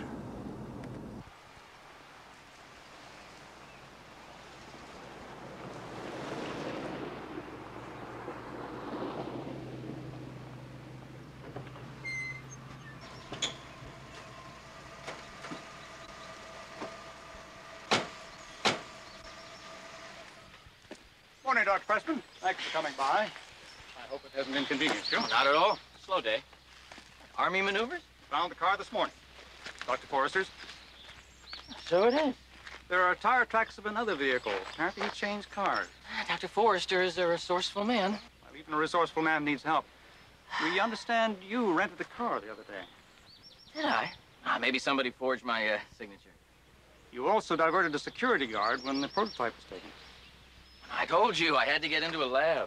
Morning, Dr. Pressman. Thanks for coming by. I hope it hasn't inconvenienced you. Not at all. Slow day. Army maneuvers? Found the car this morning. Dr. Forrester's. So it is. There are tire tracks of another vehicle. Apparently he changed cars. Dr. Forrester is a resourceful man. Well, even a resourceful man needs help. We understand you rented the car the other day. Did I? Maybe somebody forged my signature. You also diverted a security guard when the prototype was taken. I told you I had to get into a lab.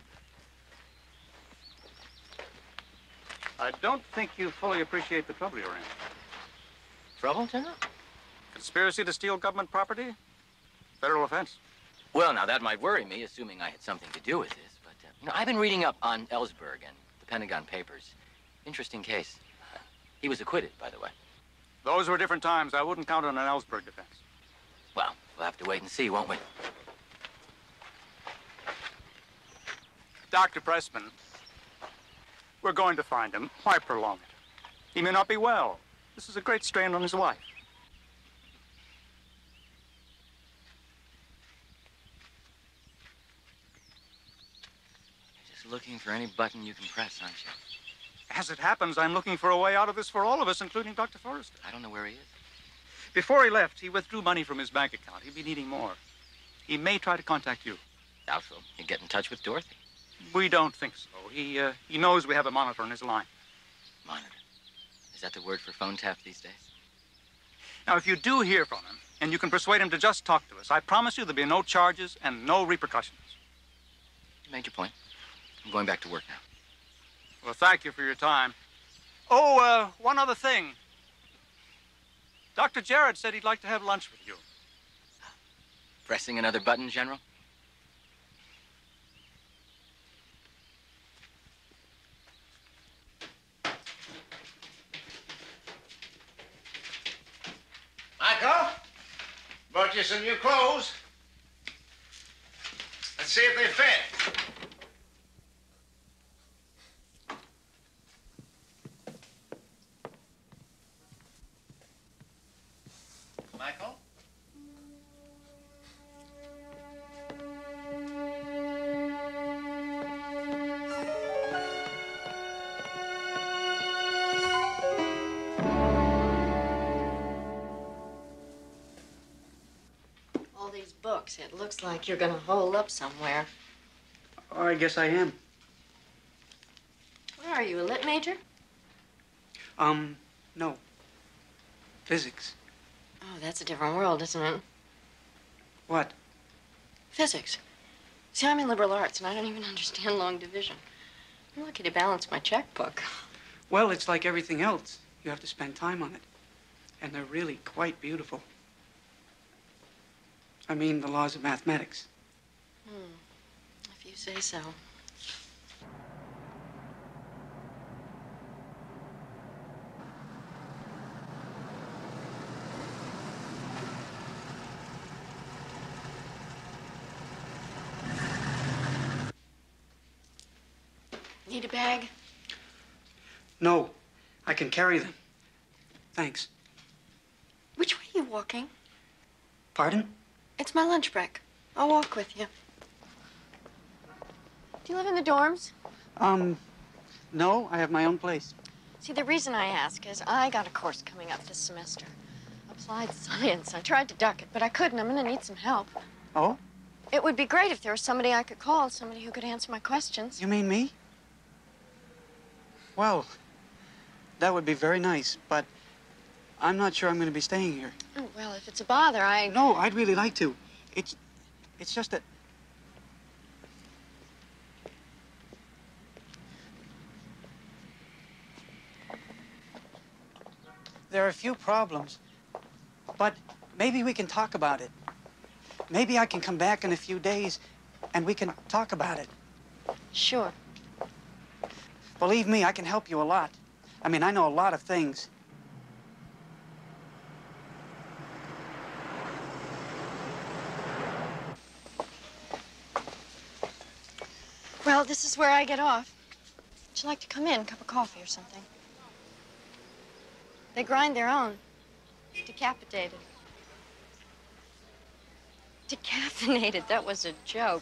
I don't think you fully appreciate the trouble you're in. Trouble, General? Conspiracy to steal government property? Federal offense. Well, now, that might worry me, assuming I had something to do with this. But, you know, I've been reading up on Ellsberg and the Pentagon Papers. Interesting case. He was acquitted, by the way. Those were different times. I wouldn't count on an Ellsberg defense. Well, we'll have to wait and see, won't we? Dr. Pressman, we're going to find him. Why prolong it? He may not be well. This is a great strain on his wife. You're just looking for any button you can press, aren't you? As it happens, I'm looking for a way out of this for all of us, including Dr. Forrester. I don't know where he is. Before he left, he withdrew money from his bank account. He'll be needing more. He may try to contact you. Doubtful. You get in touch with Dorothy. We don't think so. He knows we have a monitor on his line. Monitor. Is that the word for phone tap these days? Now, if you do hear from him, and you can persuade him to just talk to us, I promise you there'll be no charges and no repercussions. You made your point. I'm going back to work now. Well, thank you for your time. Oh, one other thing. Dr. Jarrett said he'd like to have lunch with you. Pressing another button, General? Michael, brought you some new clothes. Let's see if they fit. Michael? All these books. It looks like you're gonna hole up somewhere. Oh, I guess I am. Where are you, a lit major? No. Physics. Oh, that's a different world, isn't it? What? Physics. See, I'm in liberal arts, and I don't even understand long division. I'm lucky to balance my checkbook. Well, it's like everything else. You have to spend time on it. And they're really quite beautiful. I mean, the laws of mathematics. If you say so. Need a bag? No, I can carry them. Thanks. Which way are you walking? Pardon? It's my lunch break. I'll walk with you. Do you live in the dorms? No, I have my own place. See, the reason I ask is I got a course coming up this semester. Applied science. I tried to duck it, but I couldn't. I'm gonna need some help. Oh? It would be great if there was somebody I could call, somebody who could answer my questions. You mean me? Well, that would be very nice, but I'm not sure I'm going to be staying here. Oh, well, if it's a bother, No, I'd really like to. It's just that... There are a few problems, but maybe we can talk about it. Maybe I can come back in a few days and we can talk about it. Sure. Believe me, I can help you a lot. I mean, I know a lot of things. Well, this is where I get off. Would you like to come in, a cup of coffee or something? They grind their own. Decapitated. Decaffeinated, that was a joke.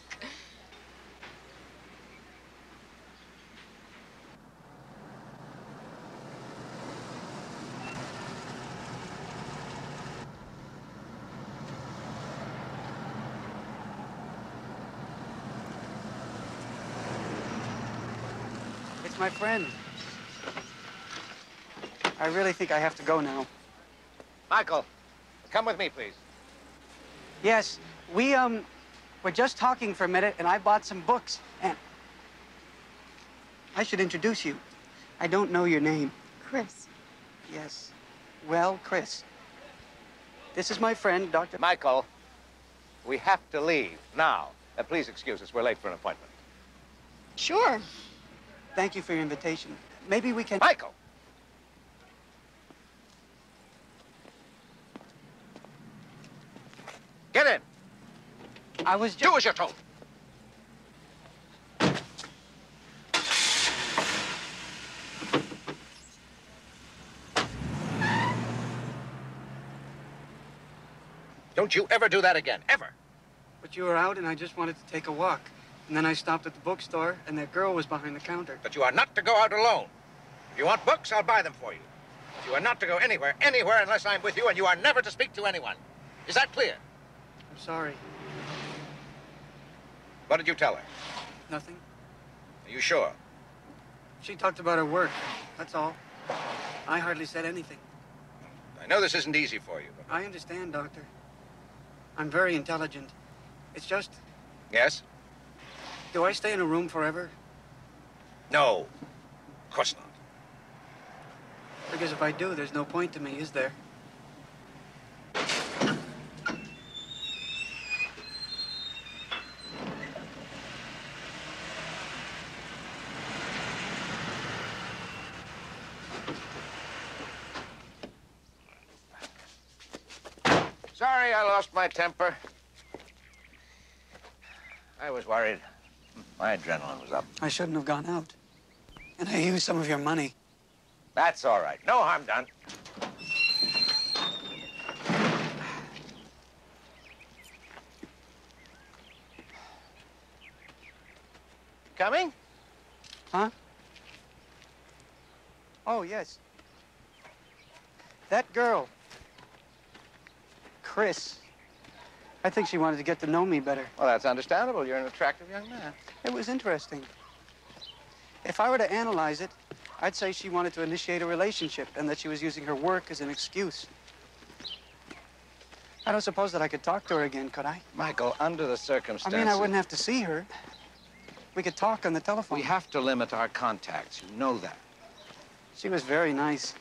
It's my friend. I really think I have to go now. Michael, come with me, please. Yes, we're just talking for a minute, and I bought some books, and I should introduce you. I don't know your name. Chris. Yes. Well, Chris. This is my friend, Dr. Michael, we have to leave now. Please excuse us. We're late for an appointment. Sure. Thank you for your invitation. Maybe we can... Michael! Get in. I was just... Do as you're told. Don't you ever do that again, ever. But you were out, and I just wanted to take a walk. And then I stopped at the bookstore, and that girl was behind the counter. But you are not to go out alone. If you want books, I'll buy them for you. But you are not to go anywhere unless I'm with you, and you are never to speak to anyone. Is that clear? I'm sorry. What did you tell her? Nothing. Are you sure? She talked about her work. That's all. I hardly said anything. I know this isn't easy for you, but... I understand, Doctor. I'm very intelligent. It's just... Yes? Do I stay in a room forever? No. Of course not. Because if I do, there's no point to me, is there? Sorry I lost my temper. I was worried. My adrenaline was up. I shouldn't have gone out. And I used some of your money. That's all right. No harm done. Coming? Huh? Oh, yes. That girl. Chris. I think she wanted to get to know me better. Well, that's understandable. You're an attractive young man. It was interesting. If I were to analyze it, I'd say she wanted to initiate a relationship and that she was using her work as an excuse. I don't suppose that I could talk to her again, could I? Michael, under the I circumstances... mean, I wouldn't have to see her. We could talk on the telephone. We have to limit our contacts. You know that. She was very nice.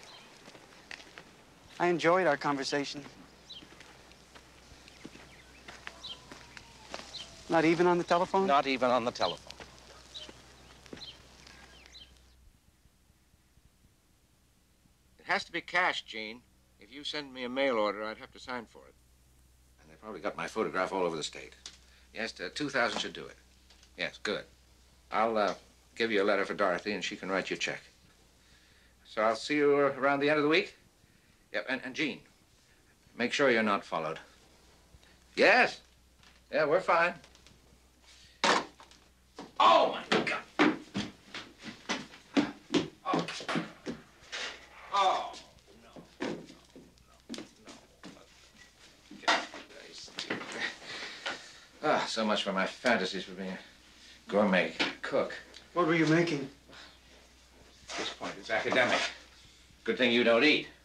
I enjoyed our conversation. Not even on the telephone? Not even on the telephone. It has to be cash, Gene. If you send me a mail order, I'd have to sign for it. And they probably got my photograph all over the state. Yes, 2,000 should do it. Yes, good. I'll give you a letter for Dorothy, and she can write you a check. So I'll see you around the end of the week? Yep, and Gene, make sure you're not followed. Yes. Yeah, we're fine. Oh, my God. Oh. Oh, no. Ah, so much for my fantasies for being a gourmet cook. What were you making? At this point, it's academic. Good thing you don't eat.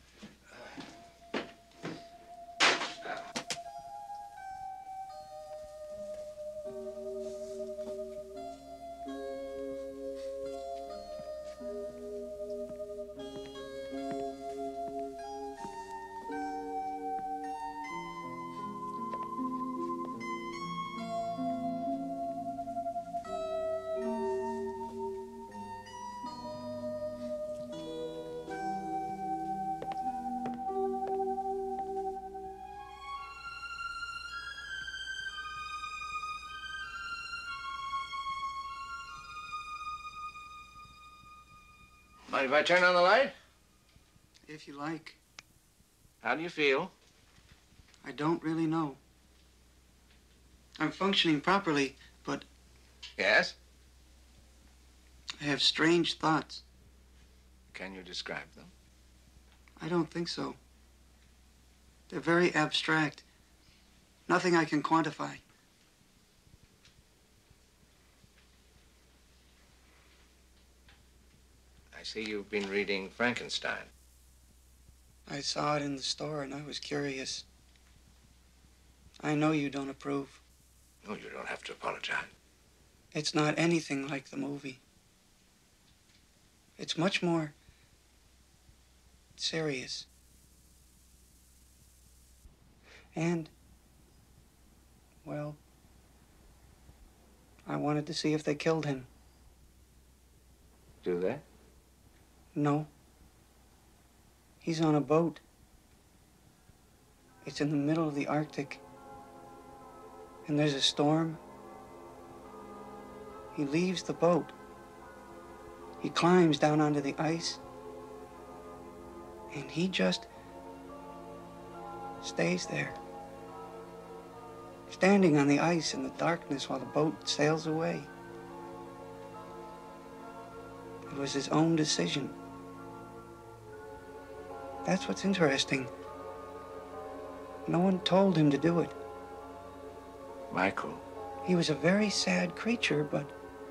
Mind if I turn on the light? If you like. How do you feel? I don't really know. I'm functioning properly, but Yes? I have strange thoughts. Can you describe them? I don't think so. They're very abstract. Nothing I can quantify. I see you've been reading Frankenstein. I saw it in the store and I was curious. I know you don't approve. No, you don't have to apologize. It's not anything like the movie. It's much more serious. And, well, I wanted to see if they killed him. Do they? No. He's on a boat. It's in the middle of the Arctic. And there's a storm. He leaves the boat. He climbs down onto the ice. And he just stays there. Standing on the ice in the darkness while the boat sails away. It was his own decision. That's what's interesting. No one told him to do it. Michael. He was a very sad creature, but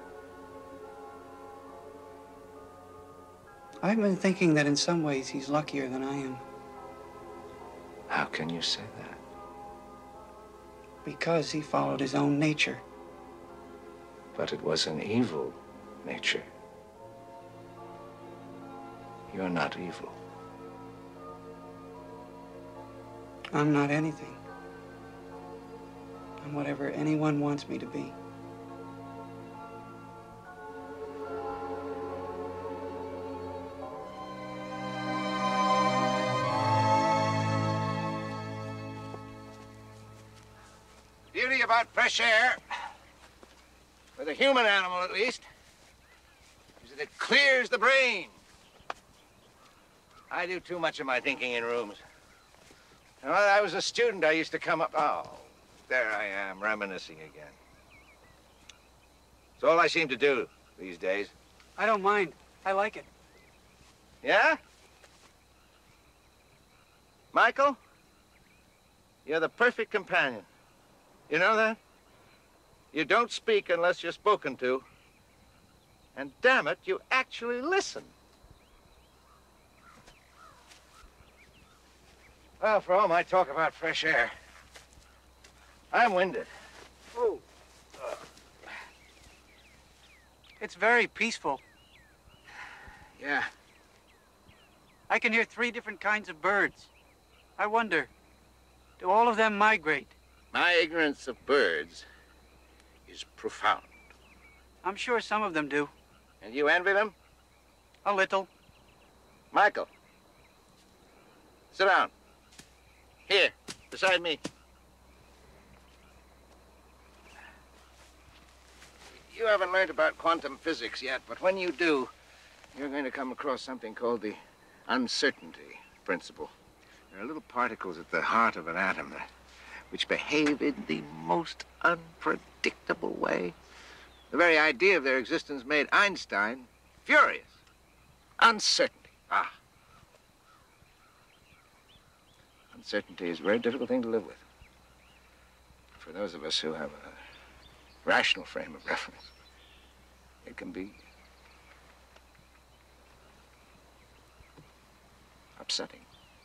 I've been thinking that in some ways he's luckier than I am. How can you say that? Because he followed his own nature. But it was an evil nature. You're not evil. I'm not anything. I'm whatever anyone wants me to be. Beauty about fresh air, with a human animal at least, is that it clears the brain. I do too much of my thinking in rooms. And when I was a student, I used to come up. Oh, there I am, reminiscing again. It's all I seem to do these days. I don't mind. I like it. Yeah? Michael, you're the perfect companion. You know that? You don't speak unless you're spoken to. And damn it, you actually listen. Well, for all my talk about fresh air, I'm winded. Oh. It's very peaceful. Yeah. I can hear 3 different kinds of birds. I wonder, do all of them migrate? My ignorance of birds is profound. I'm sure some of them do. And you envy them? A little. Michael, sit down. Here, beside me. You haven't learned about quantum physics yet, but when you do, you're going to come across something called the uncertainty principle. There are little particles at the heart of an atom which behave in the most unpredictable way. The very idea of their existence made Einstein furious. Uncertainty. Ah. Uncertainty is a very difficult thing to live with. For those of us who have a rational frame of reference, it can be upsetting.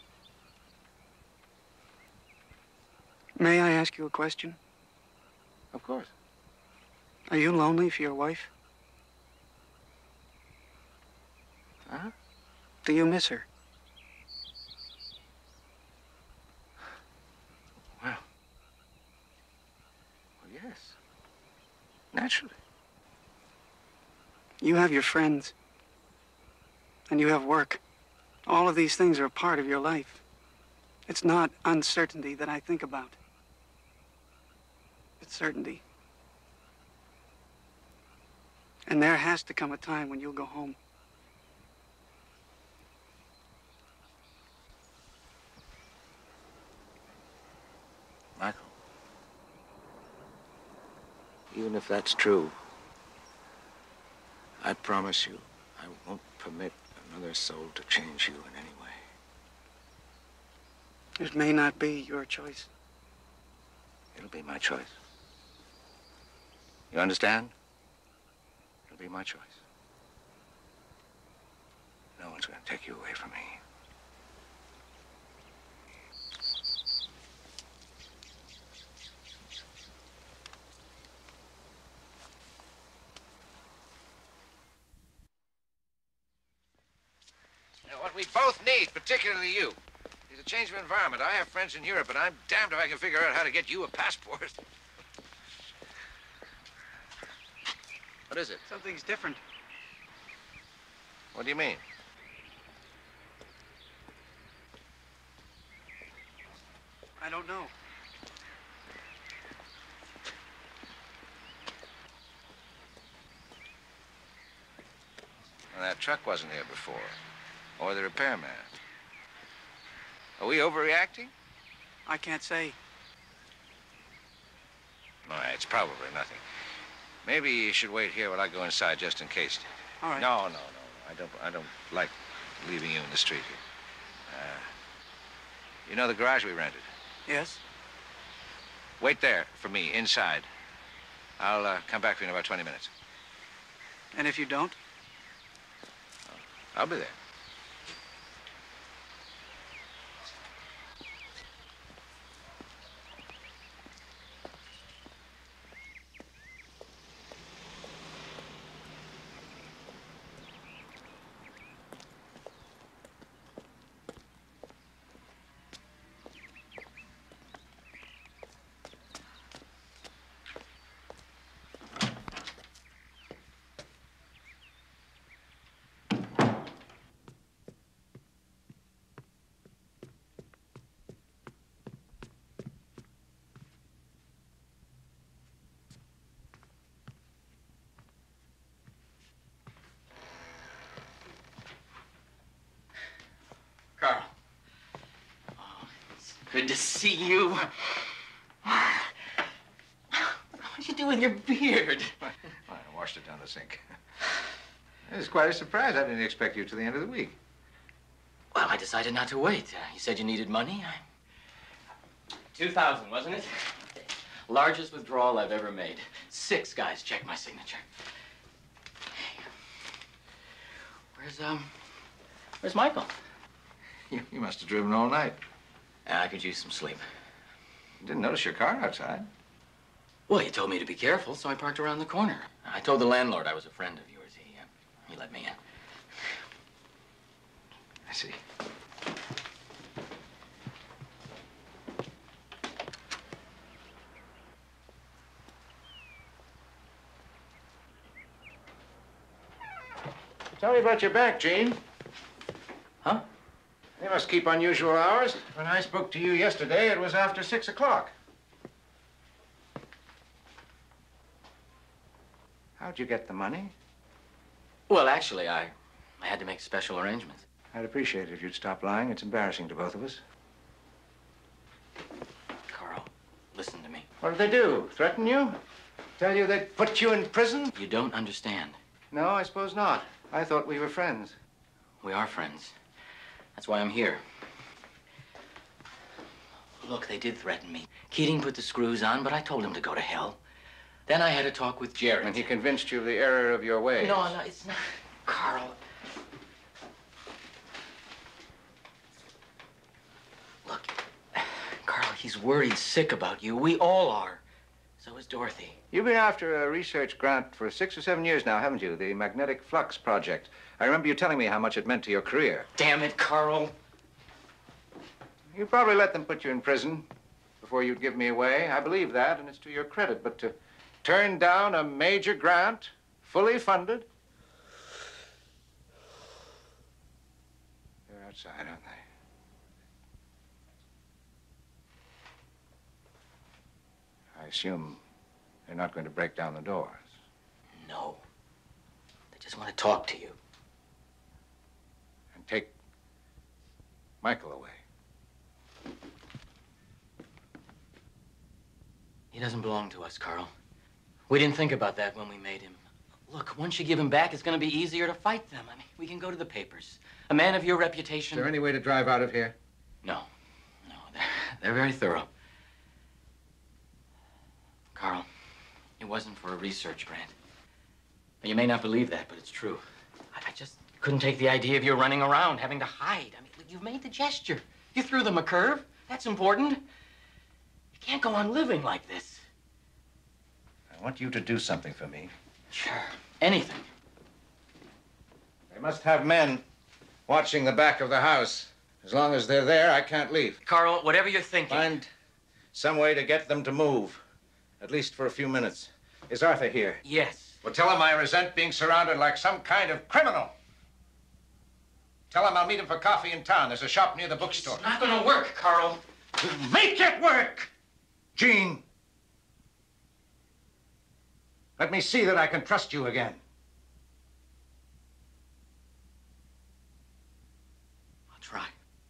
May I ask you a question? Of course. Are you lonely for your wife? Huh? Do you miss her? Well, yes. Naturally. You have your friends. And you have work. All of these things are a part of your life. It's not uncertainty that I think about. It's certainty. And there has to come a time when you'll go home. Michael, even if that's true, I promise you I won't permit another soul to change you in any way. It may not be your choice. It'll be my choice. You understand? It'll be my choice. No one's going to take you away from me. Now, what we both need, particularly you, is a change of environment. I have friends in Europe, and I'm damned if I can figure out how to get you a passport. What is it? Something's different. What do you mean? I don't know. Well, that truck wasn't here before. Or the repairman. Are we overreacting? I can't say. All right, it's probably nothing. Maybe you should wait here while I go inside just in case. All right. No. I don't like leaving you in the street here. You know the garage we rented? Yes? Wait there for me, inside. I'll come back for you in about 20 minutes. And if you don't? I'll be there. Carl. Oh, it's good to see you. What'd you do with your beard? Well, I washed it down the sink. It was quite a surprise. I didn't expect you till the end of the week. Well, I decided not to wait. You said you needed money. 2,000, wasn't it? Largest withdrawal I've ever made. 6 guys checked my signature. Hey. Where's Michael? You must have driven all night. I could use some sleep. Didn't notice your car outside. Well, you told me to be careful, so I parked around the corner. I told the landlord I was a friend of yours. He let me in. I see. Tell me about your back, Gene. Huh? They must keep unusual hours. When I spoke to you yesterday, it was after 6 o'clock. How'd you get the money? Well, actually, I had to make special arrangements. I'd appreciate it if you'd stop lying. It's embarrassing to both of us. Carl, listen to me. What did they do? Threaten you? Tell you they'd put you in prison? You don't understand. No, I suppose not. I thought we were friends. We are friends. That's why I'm here. Look, they did threaten me. Keating put the screws on, but I told him to go to hell. Then I had a talk with Jared. And he convinced you of the error of your ways. No, it's not. Carl. Look, Carl, he's worried sick about you. We all are. So is Dorothy. You've been after a research grant for 6 or 7 years now, haven't you? The Magnetic Flux Project. I remember you telling me how much it meant to your career. Damn it, Carl. You probably let them put you in prison before you'd give me away. I believe that, and it's to your credit. But to turn down a major grant, fully funded. They're outside, aren't they? I assume they're not going to break down the doors. No. They just want to talk to you. And take Michael away. He doesn't belong to us, Carl. We didn't think about that when we made him. Look, once you give him back, it's going to be easier to fight them. I mean, we can go to the papers. A man of your reputation... Is there any way to drive out of here? No. No, they're very thorough. Carl, it wasn't for a research grant. Now, you may not believe that, but it's true. I just couldn't take the idea of you running around, having to hide. I mean, you've made the gesture. You threw them a curve. That's important. You can't go on living like this. I want you to do something for me. Sure. Anything. They must have men watching the back of the house. As long as they're there, I can't leave. Carl, whatever you're thinking... Find some way to get them to move. At least for a few minutes. Is Arthur here? Yes. Well, tell him I resent being surrounded like some kind of criminal. Tell him I'll meet him for coffee in town. There's a shop near the bookstore. It's not going to work, Carl. Make it work! Gene. Let me see that I can trust you again. I'll try.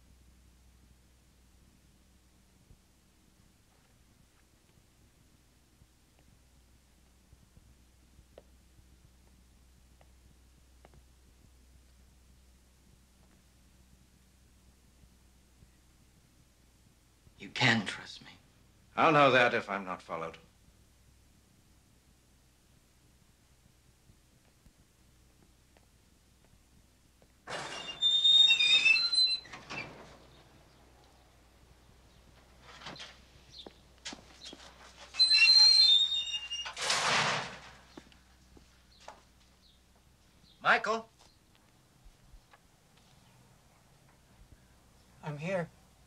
You can trust me. I'll know that if I'm not followed. Michael? I'm here.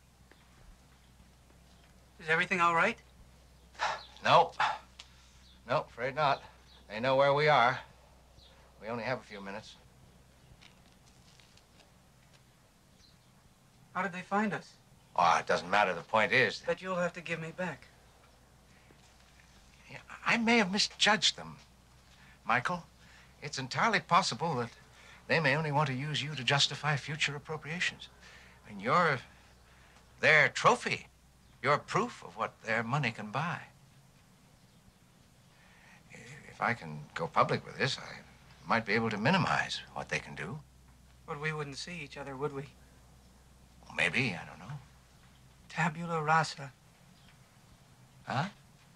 Is everything all right? No. No, afraid not. They know where we are. We only have a few minutes. How did they find us? Oh, it doesn't matter. The point is That you'll have to give me back. I may have misjudged them, Michael. It's entirely possible that they may only want to use you to justify future appropriations. I mean, you're their trophy. You're proof of what their money can buy. If I can go public with this, I might be able to minimize what they can do. But we wouldn't see each other, would we? Well, maybe, I don't know. Tabula rasa. Huh?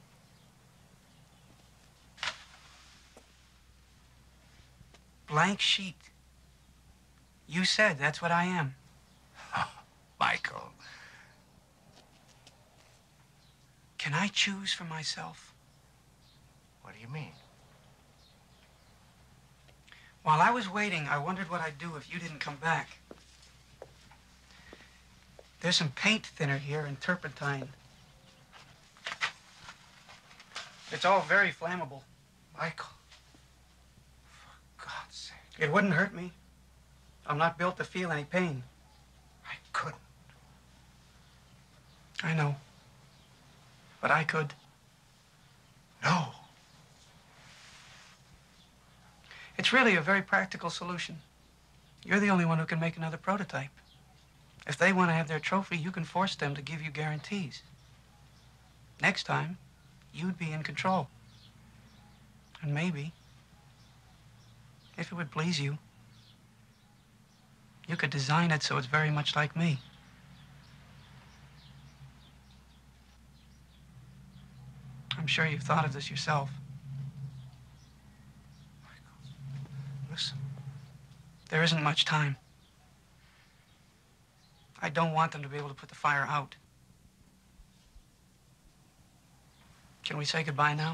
Blank sheet. You said that's what I am. Oh, Michael. Can I choose for myself? What do you mean? While I was waiting, I wondered what I'd do if you didn't come back. There's some paint thinner here and turpentine. It's all very flammable. Michael, for God's sake. It wouldn't hurt me. I'm not built to feel any pain. I couldn't. I know. But I could. No. It's really a very practical solution. You're the only one who can make another prototype. If they want to have their trophy, you can force them to give you guarantees. Next time, you'd be in control. And maybe, if it would please you, you could design it so it's very much like me. I'm sure you've thought of this yourself. Listen. There isn't much time. I don't want them to be able to put the fire out. Can we say goodbye now?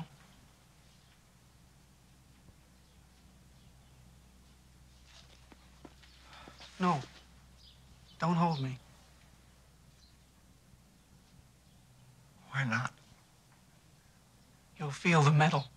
No. Don't hold me. Why not? You'll feel the metal.